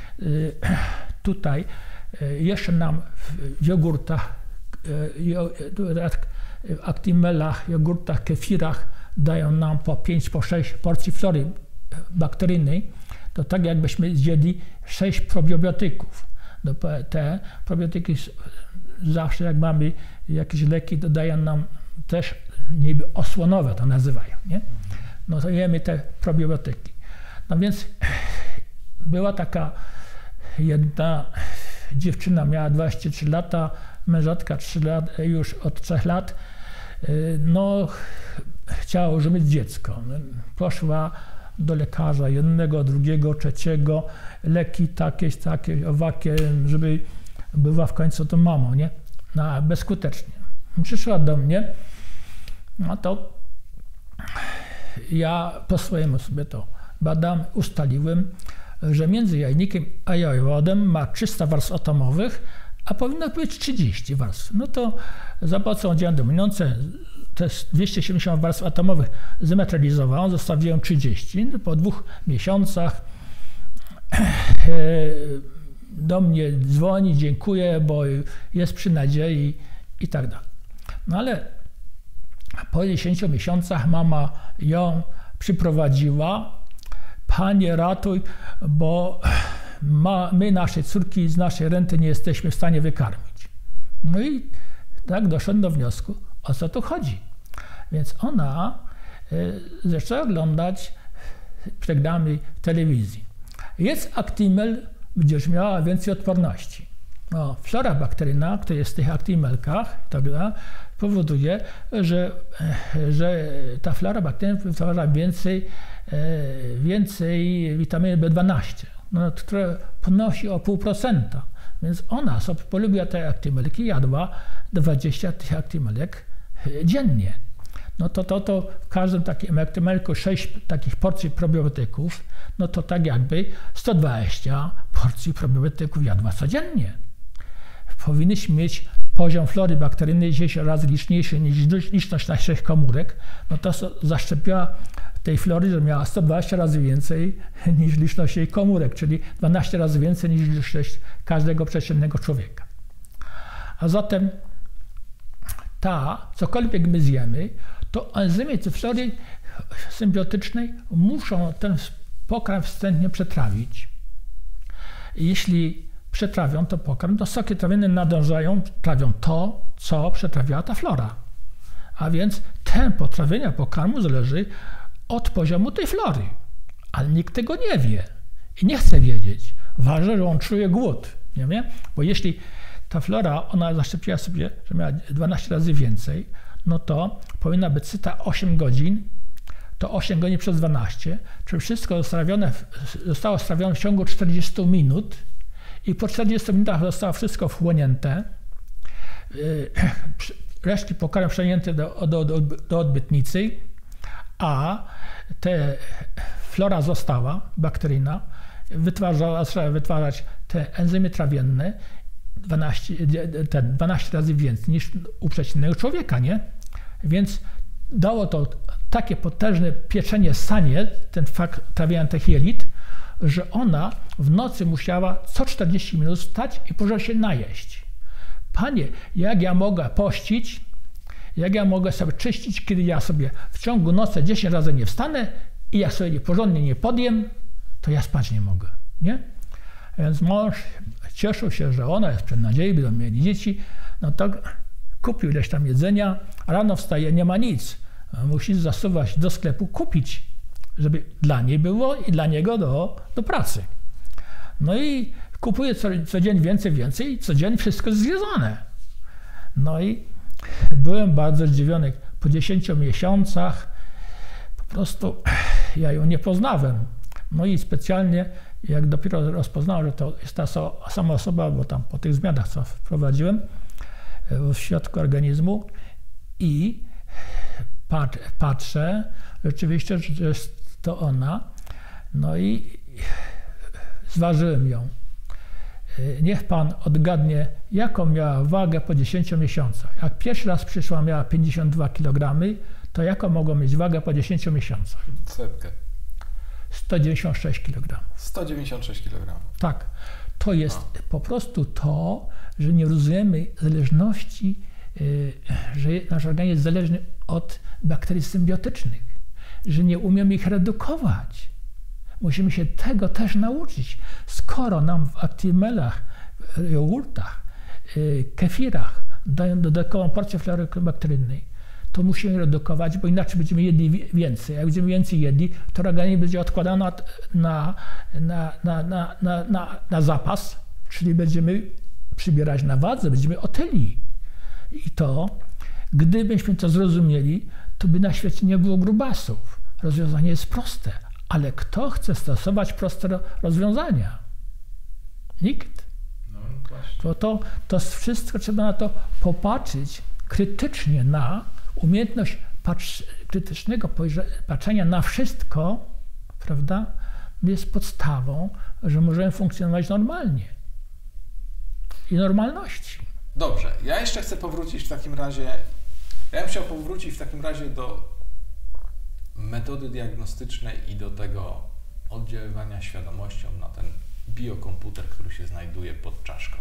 y, tutaj y, jeszcze nam w jogurtach, w Actimelach, jogurtach, kefirach dają nam po pięć, po sześć porcji flory bakteryjnej, to tak jakbyśmy zjedli sześć probiotyków. Te probiotyki zawsze jak mamy jakieś leki, dodają nam też niby osłonowe to nazywają, nie? No to jemy te probiotyki. No więc była taka jedna dziewczyna, miała dwadzieścia trzy lata, mężatka trzy lat, już od trzech lat, no chciała już mieć dziecko. Poszła do lekarza jednego, drugiego, trzeciego, leki takie, takie, owakie, żeby była w końcu to mamą, nie? No, bezskutecznie. Przyszła do mnie, no to ja po swojemu sobie to badam, ustaliłem, że między jajnikiem a jajowodem ma trzysta warstw atomowych, a powinno być trzydzieści warstw. No to za pomocą działań dominujące te dwieście siedemdziesiąt warstw atomowych zmaterializowałem, zostawiłem trzydzieści. Po dwóch miesiącach do mnie dzwoni, dziękuję, bo jest przy nadziei i tak dalej. No ale po dziesięciu miesiącach mama ją przyprowadziła. Panie, ratuj, bo ma, my nasze córki z naszej renty nie jesteśmy w stanie wykarmić. No i tak doszedłem do wniosku, o co tu chodzi. Więc ona y, zaczęła oglądać programy w telewizji. Jest Actimel, będziesz miała więcej odporności. No, flora bakteryjna, która jest w tych Actimelkach, tak dalej, powoduje, że, że ta flora bakteryjna wytwarza więcej, więcej witaminy B dwanaście, no, która podnosi o pół procenta. Więc ona sobie polubiła te Actimelki, jadła dwadzieścia tych Actimelek dziennie. No to, to, to w każdym takim Actimelku sześć takich porcji probiotyków, no to tak jakby sto dwadzieścia porcji probiotyków jadła codziennie. Powinniśmy mieć poziom flory bakteryjnej dziesięć razy liczniejszy niż liczność naszych komórek, no to zaszczepiła tej flory, że miała sto dwadzieścia razy więcej niż liczność jej komórek, czyli dwanaście razy więcej niż liczność każdego przeciętnego człowieka. A zatem ta, cokolwiek my zjemy, to enzymy flory symbiotycznej muszą ten pokarm wstępnie przetrawić. Jeśli przetrawią to pokarm, to soki trawienne nadążają, trawią to, co przetrawiała ta flora. A więc tempo trawienia pokarmu zależy od poziomu tej flory. Ale nikt tego nie wie i nie chce wiedzieć. Ważne, że on czuje głód, nie wiem? Bo jeśli ta flora, ona zaszczepiła sobie, że miała dwanaście razy więcej, no to powinna być syta osiem godzin, to osiem godzin przez dwanaście, czyli wszystko strawione, zostało strawione w ciągu czterdziestu minut i po czterdziestu minutach zostało wszystko wchłonięte, resztki pokarmu przejęte do, do, do, do odbytnicy, a te flora została bakteryjna, wytwarzała, zaczęła wytwarzać te enzymy trawienne dwanaście, ten, dwanaście razy więcej niż u przeciętnego człowieka, nie? Więc dało to takie potężne pieczenie sanie, ten fakt trawienia tych jelit, że ona w nocy musiała co czterdzieści minut wstać i porządnie się najeść. Panie, jak ja mogę pościć, jak ja mogę sobie czyścić, kiedy ja sobie w ciągu nocy dziesięć razy nie wstanę i jak sobie porządnie nie podjem, to ja spać nie mogę, nie? Więc mąż cieszył się, że ona jest przy nadziei, będą mieli dzieci, no to kupił ileś tam jedzenia, a rano wstaje, nie ma nic. Musi zasuwać do sklepu, kupić, żeby dla niej było i dla niego do, do pracy. No i kupuje co, co dzień więcej, więcej i co dzień wszystko jest zjedzone. No i byłem bardzo zdziwiony. Po dziesięciu miesiącach po prostu ja ją nie poznałem. No i specjalnie, jak dopiero rozpoznałem, że to jest ta sama osoba, bo tam po tych zmianach, co wprowadziłem w środku organizmu i patrzę rzeczywiście, że jest to ona. No i zważyłem ją. Niech pan odgadnie, jaką miała wagę po dziesięciu miesiącach. Jak pierwszy raz przyszła, miała pięćdziesiąt dwa kilogramy, to jaką mogła mieć wagę po dziesięciu miesiącach? Setkę. sto dziewięćdziesiąt sześć kilogramów. sto dziewięćdziesiąt sześć kilogramów. Tak. To jest A. po prostu to, że nie rozumiemy zależności, yy, że nasz organizm jest zależny od bakterii symbiotycznych, że nie umiemy ich redukować. Musimy się tego też nauczyć. Skoro nam w Actimelach, jogurtach, yy, kefirach dają dodatkową porcję flory bakteryjnej, to musimy redukować, bo inaczej będziemy jedli więcej. Jak będziemy więcej jedli, to organizm będzie odkładany na, na, na, na, na, na, na, na zapas, czyli będziemy przybierać na wadze, będziemy otyli. I to, gdybyśmy to zrozumieli, to by na świecie nie było grubasów. Rozwiązanie jest proste, ale kto chce stosować proste rozwiązania? Nikt. No, właśnie. To, to, to wszystko trzeba na to popatrzeć krytycznie na umiejętność patrz, krytycznego patrzenia na wszystko, prawda, jest podstawą, że możemy funkcjonować normalnie. i normalności. Dobrze, ja jeszcze chcę powrócić w takim razie, ja bym chciał powrócić w takim razie do metody diagnostycznej i do tego oddziaływania świadomością na ten biokomputer, który się znajduje pod czaszką.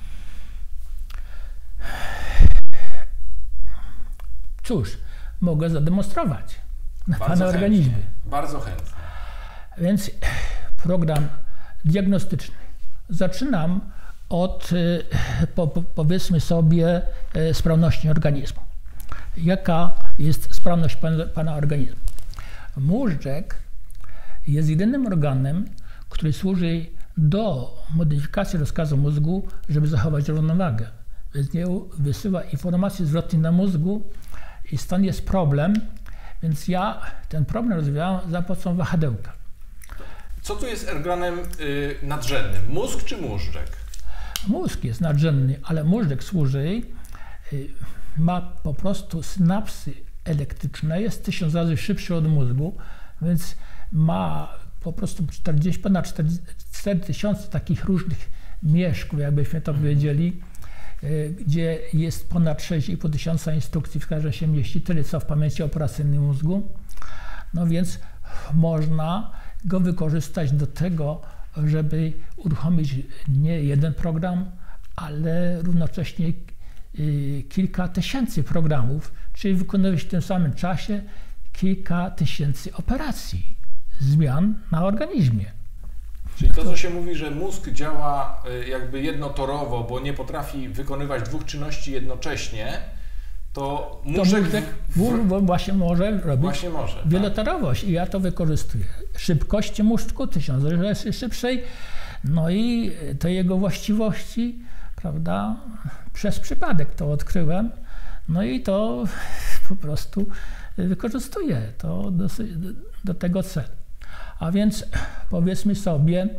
Cóż, mogę zademonstrować na Bardzo Pana chętnie, organizmie. Bardzo chętnie. Więc program diagnostyczny. Zaczynam od, po, po, powiedzmy sobie, sprawności organizmu. Jaka jest sprawność pana, pana organizmu? Móżdżek jest jedynym organem, który służy do modyfikacji rozkazu mózgu, żeby zachować równowagę. Więc nie wysyła informacji zwrotnej na mózgu i stąd jest problem, więc ja ten problem rozwiązałem za pomocą wahadełka. Co tu jest organem y, nadrzędnym? Mózg czy móżdżek? Mózg jest nadrzędny, ale móżdżek służy, y, ma po prostu synapsy elektryczne, jest tysiąc razy szybszy od mózgu, więc ma po prostu czterdzieści, ponad cztery tysiące takich różnych mieszków, jakbyśmy to powiedzieli, y, gdzie jest ponad sześć i pół tysiąca instrukcji, w każdej się mieści, tyle co w pamięci operacyjnej mózgu. No więc można go wykorzystać do tego, żeby uruchomić nie jeden program, ale równocześnie y, kilka tysięcy programów, czyli wykonywać w tym samym czasie kilka tysięcy operacji, zmian na organizmie. Czyli to, co się mówi, że mózg działa y, jakby jednotorowo, bo nie potrafi wykonywać dwóch czynności jednocześnie, to móżdżek to móżdżek właśnie może robić właśnie może, wielotorowość i ja to wykorzystuję. Szybkość mózgu, tysiąc razy szybszej, no i te jego właściwości, prawda, przez przypadek to odkryłem, no i to po prostu wykorzystuję to do, do tego celu. A więc powiedzmy sobie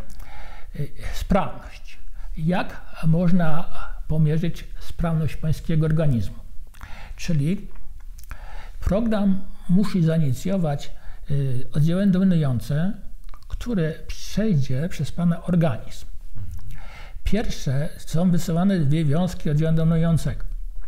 sprawność. Jak można pomierzyć sprawność pańskiego organizmu? Czyli program musi zainicjować y, oddziaływanie dominujące, które przejdzie przez Pana organizm. Pierwsze są wysyłane dwie wiązki oddziałania dominującego.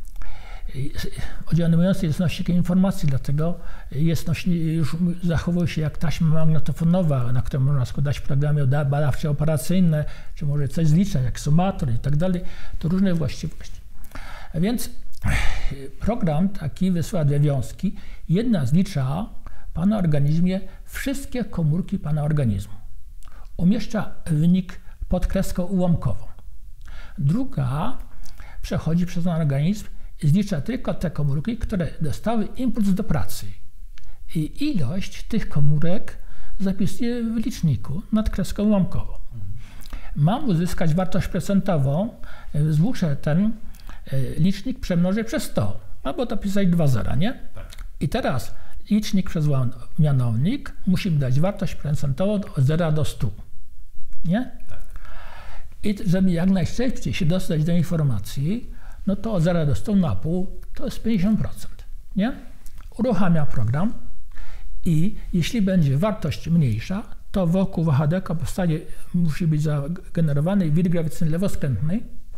Oddział dominujący jest nośnikiem informacji, dlatego jest nośnik, już zachowuje się jak taśma magnetofonowa, na którą można składać programy badawcze, operacyjne, czy może coś zliczać, jak sumator i tak dalej. To różne właściwości. A więc program taki wysyła dwie wiązki. Jedna zlicza Pana organizmie wszystkie komórki Pana organizmu. Umieszcza wynik pod kreską ułamkową. Druga przechodzi przez Pan organizm i zlicza tylko te komórki, które dostały impuls do pracy. I ilość tych komórek zapisuje w liczniku nad kreską ułamkową. Mam uzyskać wartość procentową, muszę ten licznik przemnożyć przez sto, albo dopisać dwa zera, nie? Tak. I teraz licznik przez mianownik musi mi dać wartość procentową od zera do stu, nie? Tak. I żeby jak najszybciej się dostać do informacji, no to od zera do stu na pół to jest pięćdziesiąt procent, nie? Uruchamia program i jeśli będzie wartość mniejsza, to wokół wahadełka powstanie, musi być zagenerowany wir grawitacyjny lewoskrętny,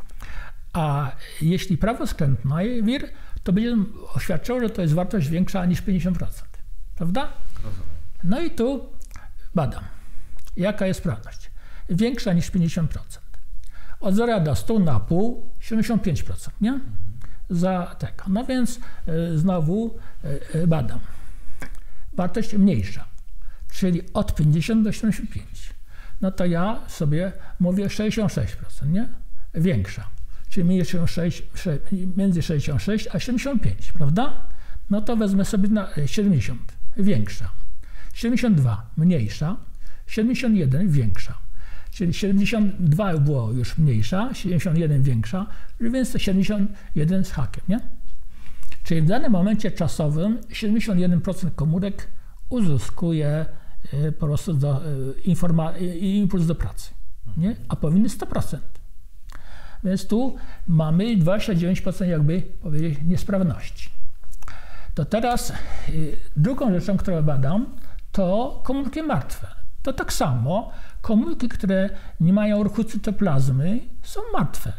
a jeśli prawoskrętny wir, to będzie oświadczało, że to jest wartość większa niż pięćdziesiąt procent. Prawda? No i tu badam. Jaka jest sprawność? Większa niż pięćdziesiąt procent. Od zera do stu na pół, siedemdziesiąt pięć procent, nie? Za tego. No więc y, znowu y, badam. Wartość mniejsza, czyli od pięćdziesiąt do siedemdziesięciu pięciu. No to ja sobie mówię sześćdziesiąt sześć procent, nie? Większa. Czyli między sześćdziesiąt sześć a siedemdziesiąt pięć, prawda? No to wezmę sobie na siedemdziesiąt, większa. siedemdziesiąt dwa, mniejsza. siedemdziesiąt jeden, większa. Czyli siedemdziesiąt dwa było już mniejsza, siedemdziesiąt jeden większa, więc to siedemdziesiąt jeden z hakiem, nie? Czyli w danym momencie czasowym siedemdziesiąt jeden procent komórek uzyskuje y, po prostu do, y, informa- y, impuls do pracy, nie? A powinny sto procent. Więc tu mamy dwadzieścia dziewięć procent jakby powiedzieć niesprawności. To teraz y, drugą rzeczą, którą badam, to komórki martwe. To tak samo komórki, które nie mają ruchu cytoplazmy, są martwe.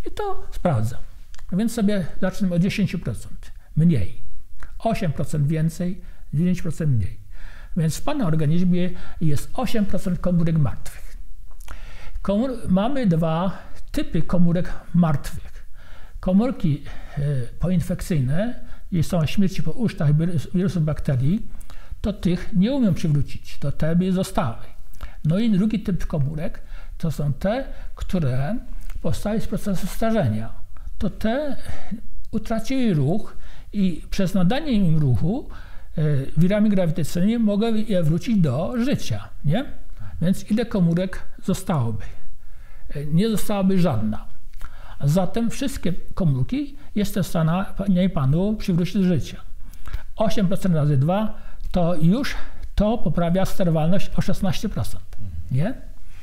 I to sprawdzam. Więc sobie zacznę od dziesięć procent mniej, osiem procent więcej, dziewięć procent mniej. Więc w Pana organizmie jest osiem procent komórek martwych. Komór, mamy dwa typy komórek martwych. Komórki y, poinfekcyjne, jeśli są śmierci po usztach wirusów, bakterii, to tych nie umiem przywrócić, to te by zostały. No i drugi typ komórek to są te, które powstały z procesu starzenia. To te utraciły ruch i przez nadanie im ruchu y, wirami grawitacyjnymi mogę je wrócić do życia, nie? Więc ile komórek zostałoby? Y, nie zostałaby żadna. Zatem wszystkie komórki jestem w stanie Panie i Panu przywrócić do życia. osiem procent razy dwa to już to poprawia sterowalność o szesnaście procent. Nie?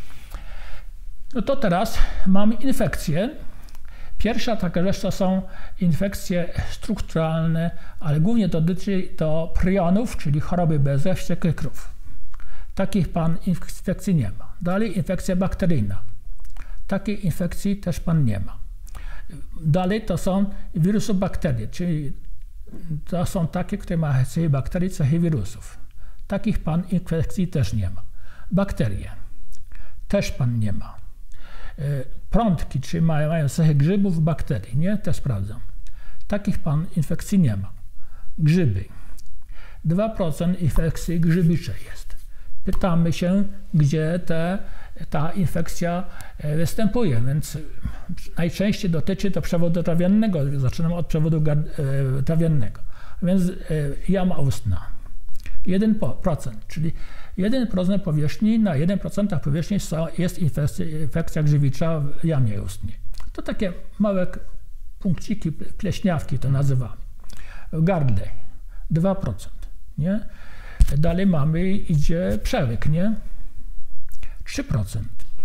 No to teraz mamy infekcje. Pierwsza taka rzecz to są infekcje strukturalne, ale głównie dotyczy to prionów, czyli choroby B Z, wściekłych krów. Takich Pan infekcji nie ma. Dalej infekcja bakteryjna. Takiej infekcji też Pan nie ma. Dalej to są wirusobakterie, czyli to są takie, które mają cechy bakterii, cechy wirusów. Takich Pan infekcji też nie ma. Bakterie też Pan nie ma. Prątki, czyli mają, mają cechy grzybów, bakterii, nie? Też sprawdzam. Takich Pan infekcji nie ma. Grzyby. dwa procent infekcji grzybiczej jest. Pytamy się, gdzie te, ta infekcja występuje, więc najczęściej dotyczy to przewodu trawiennego. Zaczynam od przewodu trawiennego. Więc jama ustna. jeden procent, czyli jeden procent powierzchni na jeden procent powierzchni jest infekcja, infekcja grzywicza w jamie ustnej. To takie małe punkciki, pleśniawki to nazywamy. W gardle dwa procent, nie? Dalej mamy, idzie przełyk, nie? trzy procent.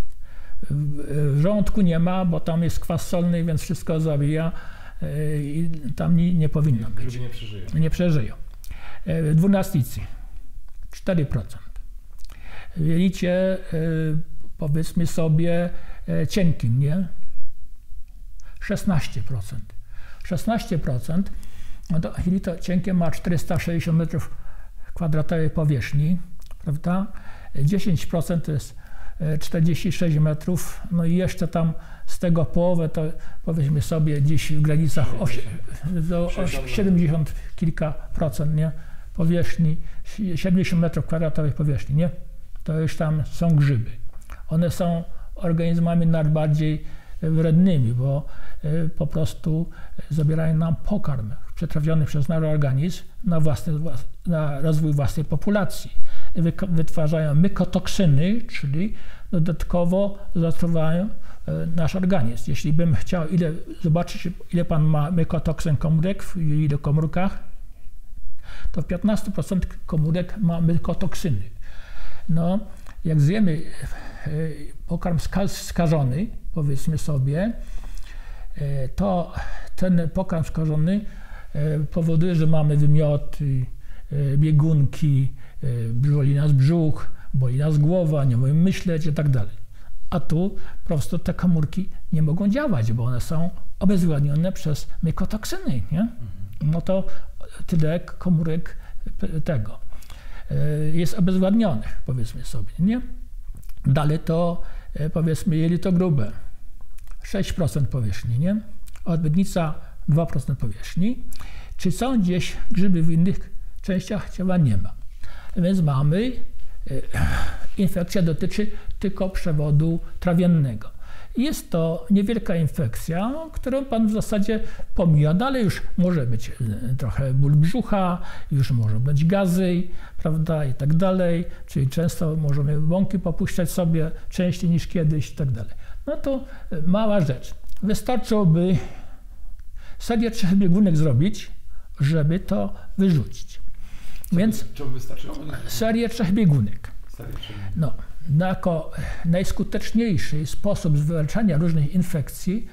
W żołądku nie ma, bo tam jest kwas solny, więc wszystko zabija i tam nie, nie powinno być. Grzyby nie przeżyją. Nie przeżyją. W dwunastnicy cztery procent. W jelicie, powiedzmy sobie, cienkim, nie? szesnaście procent. szesnaście procent, no to jelito cienkie ma czterysta sześćdziesiąt metrów kwadratowej powierzchni, prawda? dziesięć procent to jest czterdzieści sześć metrów, no i jeszcze tam z tego połowę to powiedzmy sobie gdzieś w granicach do siedemdziesiąt kilka procent, nie? Powierzchni, siedemdziesiąt metrów kwadratowych powierzchni, nie? To już tam są grzyby. One są organizmami najbardziej wrednymi, bo po prostu zabierają nam pokarm przetrawiony przez nasz organizm na, własny, na rozwój własnej populacji. Wytwarzają mykotoksyny, czyli dodatkowo zatruwają nasz organizm. Jeśli bym chciał ile, zobaczyć, ile Pan ma mykotoksyn komórek w ilu komórkach, to piętnaście procent komórek ma mykotoksyny. No, jak zjemy pokarm skażony, powiedzmy sobie, to ten pokarm skażony powoduje, że mamy wymioty, biegunki, boli nas brzuch, boli nas głowa, nie możemy myśleć i tak dalej. A tu po prostu te komórki nie mogą działać, bo one są obezwładnione przez mykotoksyny, nie? No to tyle komórek tego jest obezwładnionych, powiedzmy sobie, nie? Dalej to, powiedzmy, jelito grube, sześć procent powierzchni, nie? Odbytnica dwa procent powierzchni. Czy są gdzieś grzyby w innych częściach ciała? Nie ma. Więc mamy, infekcja dotyczy tylko przewodu trawiennego. Jest to niewielka infekcja, którą Pan w zasadzie pomija. Dalej już może być trochę ból brzucha, już może być gazy, prawda, i tak dalej. Czyli często możemy bąki popuszczać sobie częściej niż kiedyś i tak dalej. No to mała rzecz. Wystarczyłoby serię trzech biegunek zrobić, żeby to wyrzucić. Co Więc by, co by wystarczyło? serię trzech biegunek. No, jako najskuteczniejszy sposób zwalczania różnych infekcji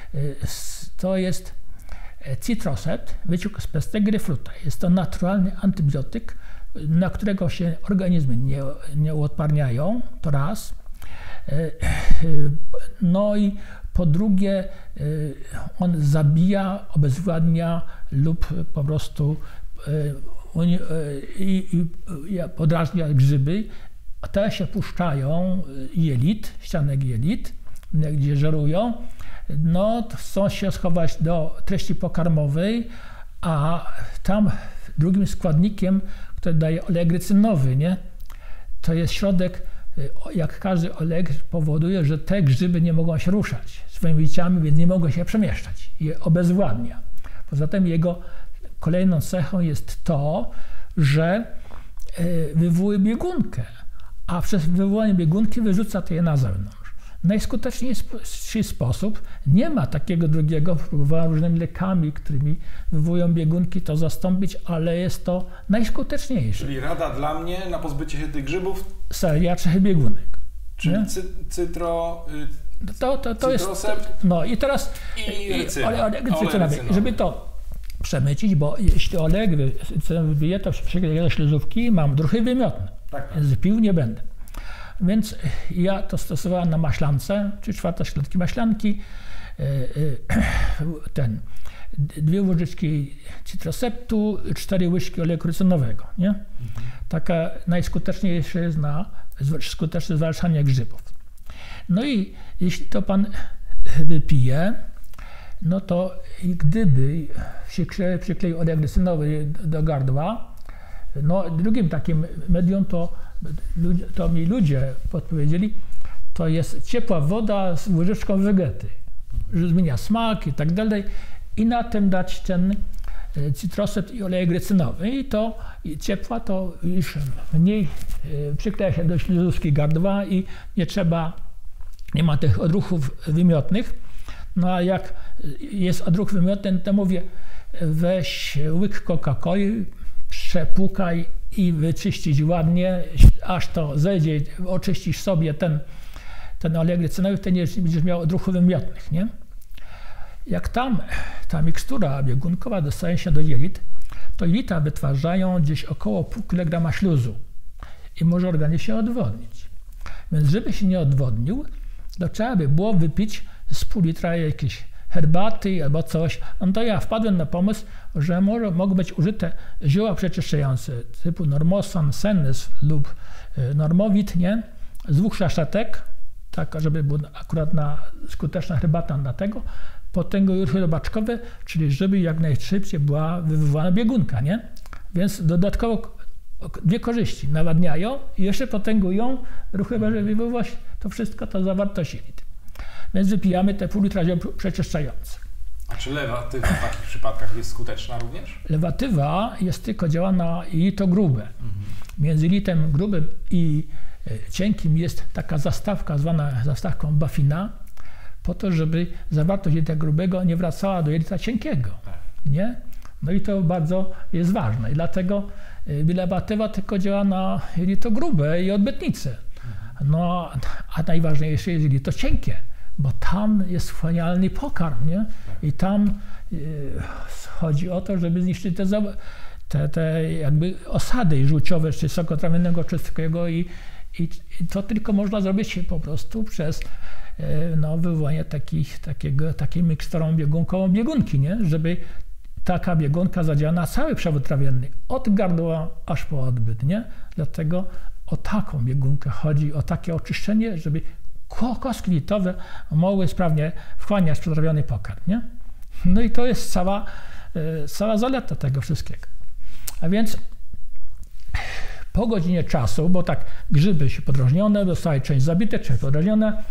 to jest Citroset, wyciąg z pestek gryfruta. Jest to naturalny antybiotyk, na którego się organizmy nie, nie uodparniają, to raz. No i Po drugie, on zabija, obezwładnia lub po prostu i, i, i podrażnia grzyby. Te się puszczają jelit, ścianek jelit, gdzie żerują. No, chcą się schować do treści pokarmowej, a tam drugim składnikiem, który daje olej grycynowy, nie? To jest środek, jak każdy olej, powoduje, że te grzyby nie mogą się ruszać swoimi liściami, więc nie mogą się przemieszczać. Je obezwładnia. Poza tym jego kolejną cechą jest to, że wywołuje biegunkę, a przez wywołanie biegunki wyrzuca to je na zewnątrz. Najskuteczniejszy sposób, nie ma takiego drugiego, próbowałem różnymi lekami, którymi wywołują biegunki, to zastąpić, ale jest to najskuteczniejsze. Czyli rada dla mnie na pozbycie się tych grzybów? Seria trzech biegunek. Czyli cy, cytro... Y, to, to, to jest... No i teraz... I rycyna. Ole, ole, rycynowy. Żeby to przemycić, bo jeśli olej wybije, to przykleję do śluzówki, mam druchy wymiotne. Tak, tak. Więc pił nie będę. Więc ja to stosowałem na maślance, czy czwarte szklanki maślanki, ten, dwie łyżeczki citroseptu, cztery łyżki oleju rycynowego, nie? Mhm. Taka najskuteczniejsza jest na skuteczne zwalczanie grzybów. No i jeśli to pan wypije, no to gdyby się przykleił olej grycynowy do gardła, no drugim takim medium to to mi ludzie podpowiedzieli, to jest ciepła woda z łyżeczką wegety, że zmienia smak i tak dalej i na tym dać ten citrosept i olej grycynowy i to i ciepła to już mniej przykleja się do śluzówki gardła i nie trzeba, nie ma tych odruchów wymiotnych. No a jak jest odruch wymiotny, to mówię, weź łyk Coca-Coli, przepłukaj i wyczyścić ładnie, aż to zejdzie, oczyścisz sobie ten, ten olej grycynowy, wtedy nie będziesz miał odruchów wymiotnych, nie? Jak tam ta mikstura biegunkowa dostaje się do jelit, to jelita wytwarzają gdzieś około pół kilograma śluzu i może organizm się odwodnić. Więc żeby się nie odwodnił, to trzeba by było wypić z pół litra jakiejś herbaty albo coś. No to ja wpadłem na pomysł, że może, mogą być użyte zioła przeczyszczające typu normosan, sennes lub normowit, nie? Z dwóch szaszetek, tak żeby była akurat na skuteczna herbata na tego, potem już robaczkowe, czyli żeby jak najszybciej była wywołana biegunka, nie? Więc dodatkowo dwie korzyści, nawadniają i jeszcze potęgują ruchy, żeby wywołać to wszystko, to zawartość jelit. Więc wypijamy te pół litra ziół przeczyszczające. A czy lewatywa w takich przypadkach jest skuteczna również? Lewatywa jest tylko działa na jelito grube. Mhm. Między jelitem grubym i cienkim jest taka zastawka zwana zastawką Buffina, po to, żeby zawartość jelita grubego nie wracała do jelita cienkiego. Tak. Nie? No i to bardzo jest ważne. I dlatego lewatywa tylko działa na jelito grube i odbytnice. Mhm. No, a najważniejsze jest jelito cienkie, bo tam jest wchłanialny pokarm, nie? I tam y, chodzi o to, żeby zniszczyć te, te, te jakby osady żółciowe, czy soku trawiennego czystego i, i, i to tylko można zrobić po prostu przez y, no, wywołanie takich, takiego, takiej miksturą biegunkową biegunki, nie? Żeby taka biegunka zadziałała na cały przewód trawienny, od gardła aż po odbyt, nie? Dlatego o taką biegunkę chodzi, o takie oczyszczenie, żeby kostki jelitowe mogły sprawnie wchłaniać przetrawiony pokarm, nie? No i to jest cała, cała zaleta tego wszystkiego. A więc po godzinie czasu, bo tak grzyby się podrażnione, zostały część zabite, część podrażnione,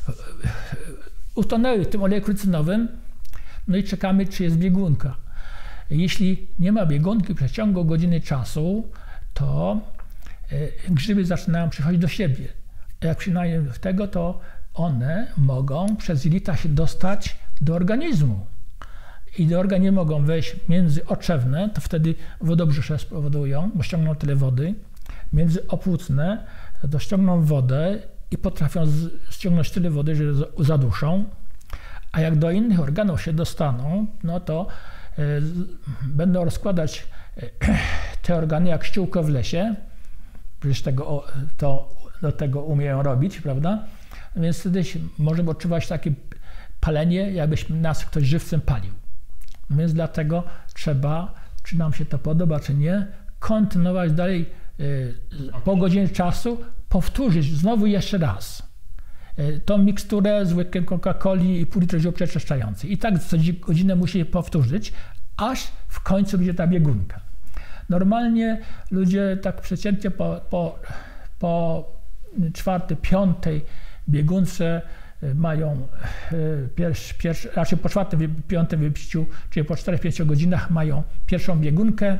utonęły w tym oleju rycynowym, no i czekamy, czy jest biegunka. Jeśli nie ma biegunki w przeciągu godziny czasu, to grzyby zaczynają przychodzić do siebie. Jak przynajmniej w tego, to one mogą przez jelita się dostać do organizmu. I do organizmu mogą wejść międzyotrzewne, to wtedy wodobrzysze spowodują, bo ściągną tyle wody. Międzyopłucne to ściągną wodę i potrafią ściągnąć tyle wody, że zaduszą. A jak do innych organów się dostaną, no to y, będą rozkładać y, te organy jak ściółko w lesie. Przecież tego, to do tego umieją robić, prawda? Więc wtedy możemy odczuwać takie palenie, jakbyśmy nas ktoś żywcem palił. Więc dlatego trzeba, czy nam się to podoba, czy nie, kontynuować dalej y, po godzinie czasu, powtórzyć znowu jeszcze raz y, tą miksturę z łykiem Coca-Coli i pół litra ziół przeczyszczających. I tak co godzinę musi powtórzyć, aż w końcu będzie ta biegunka. Normalnie ludzie tak przeciętnie po, po, po czwartej, piątej biegunce mają pierwszy, pierwszy, raczej po czwartym, piątym wypiciu, czyli po czterech pięciu godzinach mają pierwszą biegunkę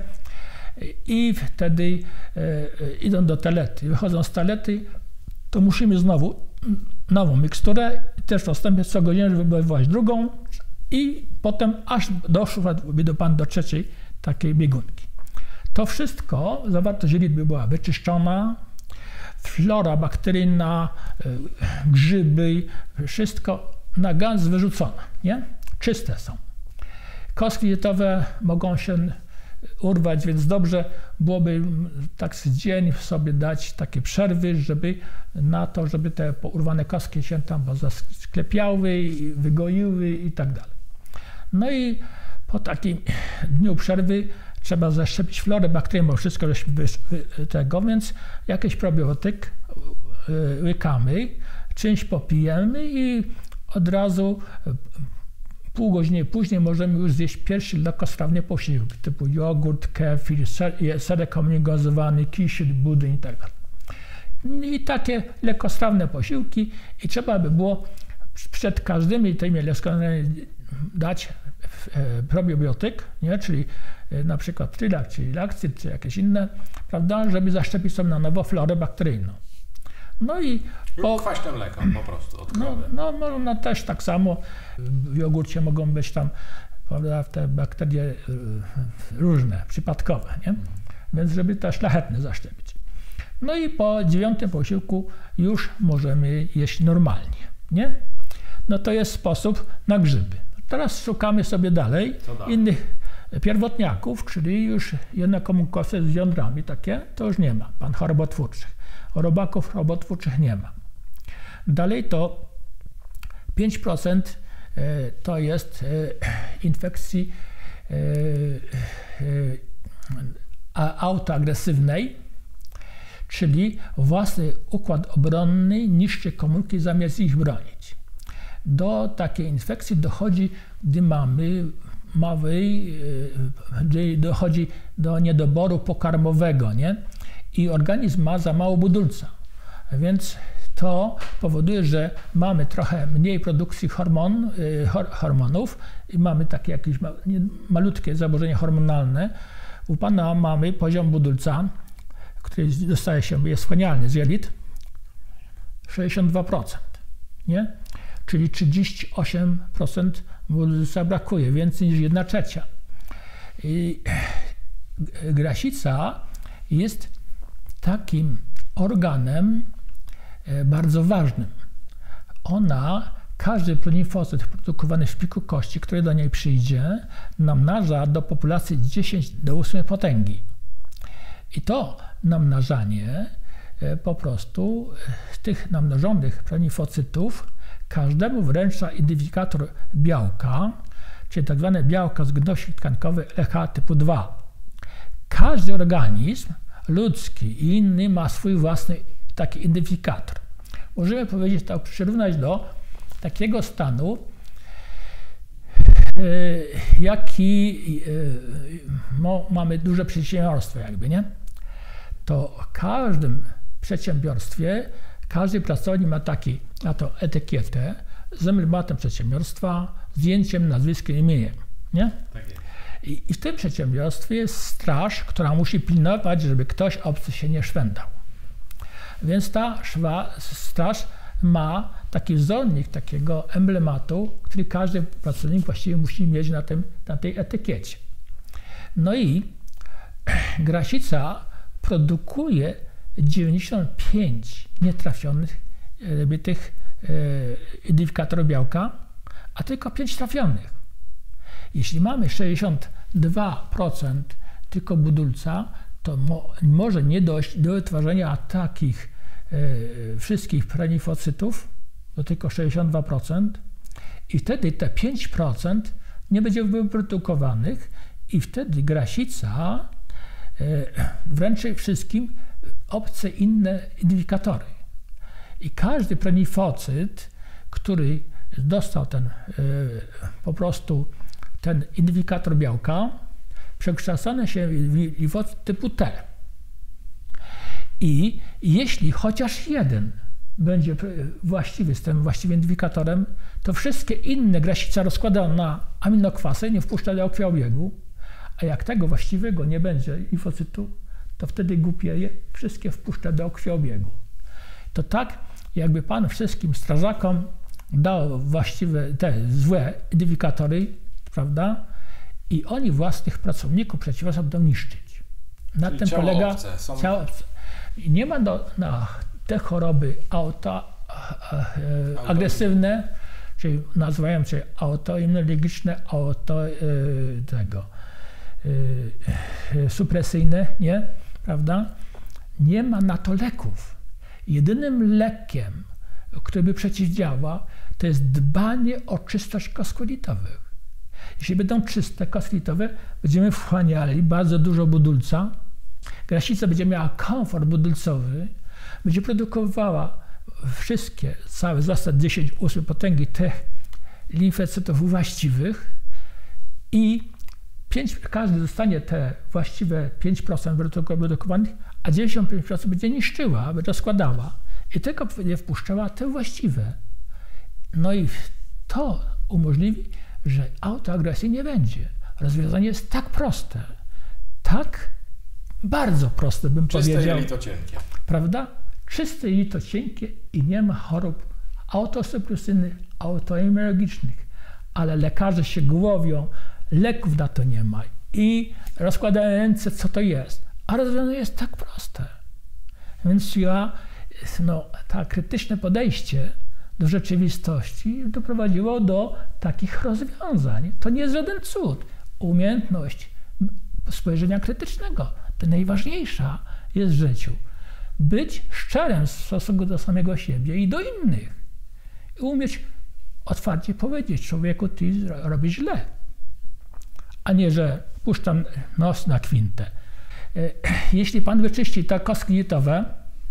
i wtedy e, idą do toalety. Wychodzą z toalety, to musimy znowu nową miksturę, też następnie co godzinę, żeby wywołać drugą i potem aż doszło do pan do trzeciej takiej biegunki. To wszystko, zawartość jelit by była wyczyszczona, flora bakteryjna, grzyby, wszystko na gaz wyrzucone, nie? Czyste są. Kostki dietowe mogą się urwać, więc dobrze byłoby tak z dzień sobie dać takie przerwy, żeby na to, żeby te urwane kostki się tam zasklepiały, wygoiły i tak dalej. No i po takim dniu przerwy trzeba zaszczepić florę bakteryjną, bo wszystko żeśmy tego, więc jakiś probiotyk łykamy, czymś popijemy i od razu pół godziny później możemy już zjeść pierwszy lekkostrawny posiłek, typu jogurt, kefir, ser, serek gazowany, kisiel, budyń i tak dalej. I takie lekkostrawne posiłki i trzeba by było przed każdymi tymi lekkostrawnymi dać probiotyk, nie? Czyli na przykład Trilak, czy Lakcyd, czy jakieś inne, prawda, żeby zaszczepić sobie na nowo florę bakteryjną. No i po kwaśnym mlekiem po prostu od krowy. No, no, no też tak samo w jogurcie mogą być tam, prawda, te bakterie różne, przypadkowe, nie? Więc żeby te szlachetne zaszczepić. No i po dziewiątym posiłku już możemy jeść normalnie, nie? No to jest sposób na grzyby. Teraz szukamy sobie dalej innych pierwotniaków, czyli już jednokomórkowe z jądrami takie, to już nie ma, pan chorobotwórczych. Robaków chorobotwórczych nie ma. Dalej to pięć procent to jest infekcji autoagresywnej, czyli własny układ obronny niszczy komórki zamiast ich bronić. Do takiej infekcji dochodzi, gdy mamy mały, gdy dochodzi do niedoboru pokarmowego, nie? I organizm ma za mało budulca, więc to powoduje, że mamy trochę mniej produkcji hormon, hormonów i mamy takie jakieś malutkie zaburzenie hormonalne. U pana mamy poziom budulca, który dostaje się, jest wchłanialny z jelit, sześćdziesiąt dwa procent, nie? Czyli trzydzieści osiem procent budulca brakuje, więcej niż jedna trzecia. I grasica jest takim organem bardzo ważnym. Ona, każdy plurifocyt produkowany w szpiku kości, który do niej przyjdzie, namnaża do populacji dziesięć do ósmej potęgi. I to namnażanie po prostu tych namnożonych plurifocytów każdemu wręcza identyfikator białka, czyli tak zwane białka z gnosi tkankowej L H typu dwa. Każdy organizm ludzki i inny ma swój własny taki identyfikator. Możemy powiedzieć, tak przyrównać do takiego stanu, jaki mamy duże przedsiębiorstwo jakby, nie? To w każdym przedsiębiorstwie każdy pracownik ma taki, na to etykietę z emblematem przedsiębiorstwa, zdjęciem, nazwiskiem, imieniem, nie? Tak jest. I, I w tym przedsiębiorstwie jest straż, która musi pilnować, żeby ktoś obcy się nie szwendał. Więc ta szwa, straż ma taki wzornik takiego emblematu, który każdy pracownik właściwie musi mieć na, tym, na tej etykiecie. No i grasica produkuje dziewięćdziesiąt pięć nietrafionych tych identyfikatorów białka, a tylko pięć trafionych. Jeśli mamy sześćdziesiąt dwa procent tylko budulca, to mo, może nie dojść do wytwarzania takich e, wszystkich plurifocytów, to tylko sześćdziesiąt dwa procent I wtedy te pięć procent nie będzie wyprodukowanych i wtedy grasica wręczy wszystkim obce inne identyfikatory. I każdy plenifocyt, który dostał ten po prostu ten identyfikator białka, przekształcony się w limfocyt typu T. I jeśli chociaż jeden będzie właściwy z tym właściwym identyfikatorem, to wszystkie inne grasice rozkładają na aminokwasy, nie wpuszcza do krwiobiegu, a jak tego właściwego nie będzie limfocytu, to wtedy głupieje, wszystkie wpuszcza do krwiobiegu. To tak, jakby pan wszystkim strażakom dał właściwe, te złe identyfikatory, prawda? I oni własnych pracowników przeciwieństwa będą niszczyć. Na Czyli tym ciało polega obce, są... ciało obce. Nie ma do, na te choroby auto, e, agresywne, czyli nazywają się autoimmunologiczne, auto e, tego, e, supresyjne, nie? Prawda? Nie ma na to leków. Jedynym lekiem, który by przeciwdziałał, to jest dbanie o czystość koskolitowych. Jeśli będą czyste koskolitowe, będziemy wchłaniali bardzo dużo budulca, grasica będzie miała komfort budulcowy, będzie produkowała wszystkie, całe zasad dziesięć ósmej potęgi tych limfocytów właściwych i pięć, każdy dostanie te właściwe pięć procent wyprodukowanych, a dziewięćdziesiąt pięć procent będzie niszczyła, będzie składała i tylko będzie wpuszczała te właściwe. No i to umożliwi, że autoagresji nie będzie. Rozwiązanie jest tak proste, tak bardzo proste, bym Czyste powiedział. jelito cienkie. Prawda? Czyste jelito cienkie i nie ma chorób autosupresyjnych, autoimmunologicznych. Ale lekarze się głowią, leków na to nie ma i rozkładają ręce, co to jest. A rozwiązanie jest tak proste. Więc ja, no, to krytyczne podejście do rzeczywistości doprowadziło do takich rozwiązań. To nie jest żaden cud. Umiejętność spojrzenia krytycznego, to najważniejsza jest w życiu. Być szczerym w stosunku do samego siebie i do innych. I umieć otwarcie powiedzieć człowieku, ty robisz źle. A nie, że puszczam nos na kwintę. Jeśli pan wyczyści te kostki jelitowe,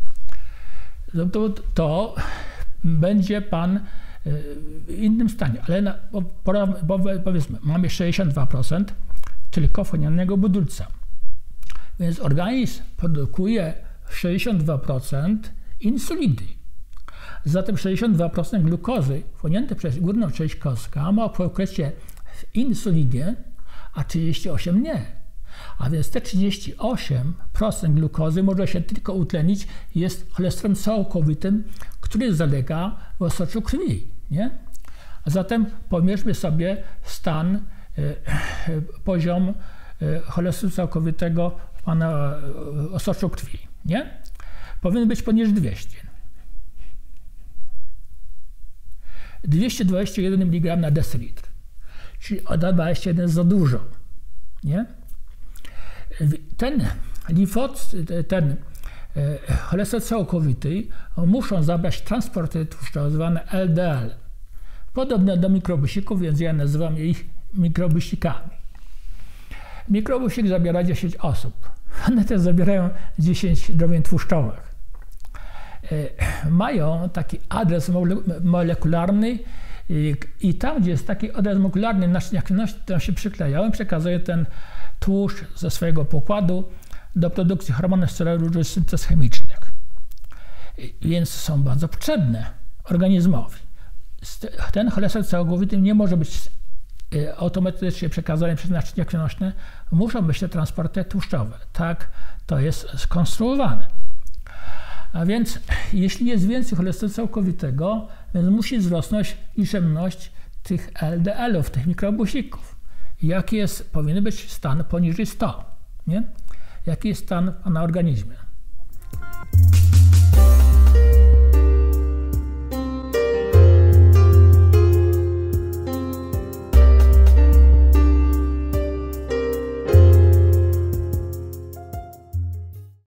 to, to będzie pan w innym stanie. Ale na, bo, bo, powiedzmy, mamy sześćdziesiąt dwa procent tylko wchłanianego budulca. Więc organizm produkuje sześćdziesiąt dwa procent insuliny. Zatem sześćdziesiąt dwa procent glukozy wchłonięte przez górną część kostka ma pokrycie w insulinie, a trzydzieści osiem procent nie. A więc te trzydzieści osiem procent glukozy może się tylko utlenić, jest cholesterolem całkowitym, który zalega w osoczu krwi. Nie? A zatem pomierzmy sobie stan, e, e, poziom e, cholesterolu całkowitego w pana e, osoczu krwi. Nie? Powinien być poniżej dwieście. dwieście dwadzieścia jeden miligrama na decylitr. Czyli o dwadzieścia jeden jest za dużo. Nie? Ten limfocyt, ten e, cholesterol całkowity muszą zabrać transporty tłuszczowe zwane L D L. Podobne do mikrobusików, więc ja nazywam ich mikrobusikami. Mikrobusik zabiera dziesięć osób. One też zabierają dziesięć drobien tłuszczowych. E, mają taki adres molekularny i, i tam, gdzie jest taki adres molekularny naczynia krwionośne, tam się przyklejają i przekazuje ten tłuszcz ze swojego pokładu do produkcji hormonów steroidowych syntez chemicznych. Więc są bardzo potrzebne organizmowi. Ten cholesterol całkowity nie może być automatycznie przekazany przez naczynia krwionośne. Muszą być te transporty tłuszczowe. Tak to jest skonstruowane. A więc jeśli jest więcej cholesterolu całkowitego, więc musi wzrosnąć liczebność tych L D L-ów, tych mikrobusików. Jaki jest, powinien być stan poniżej stu, nie? Jaki jest stan na organizmie?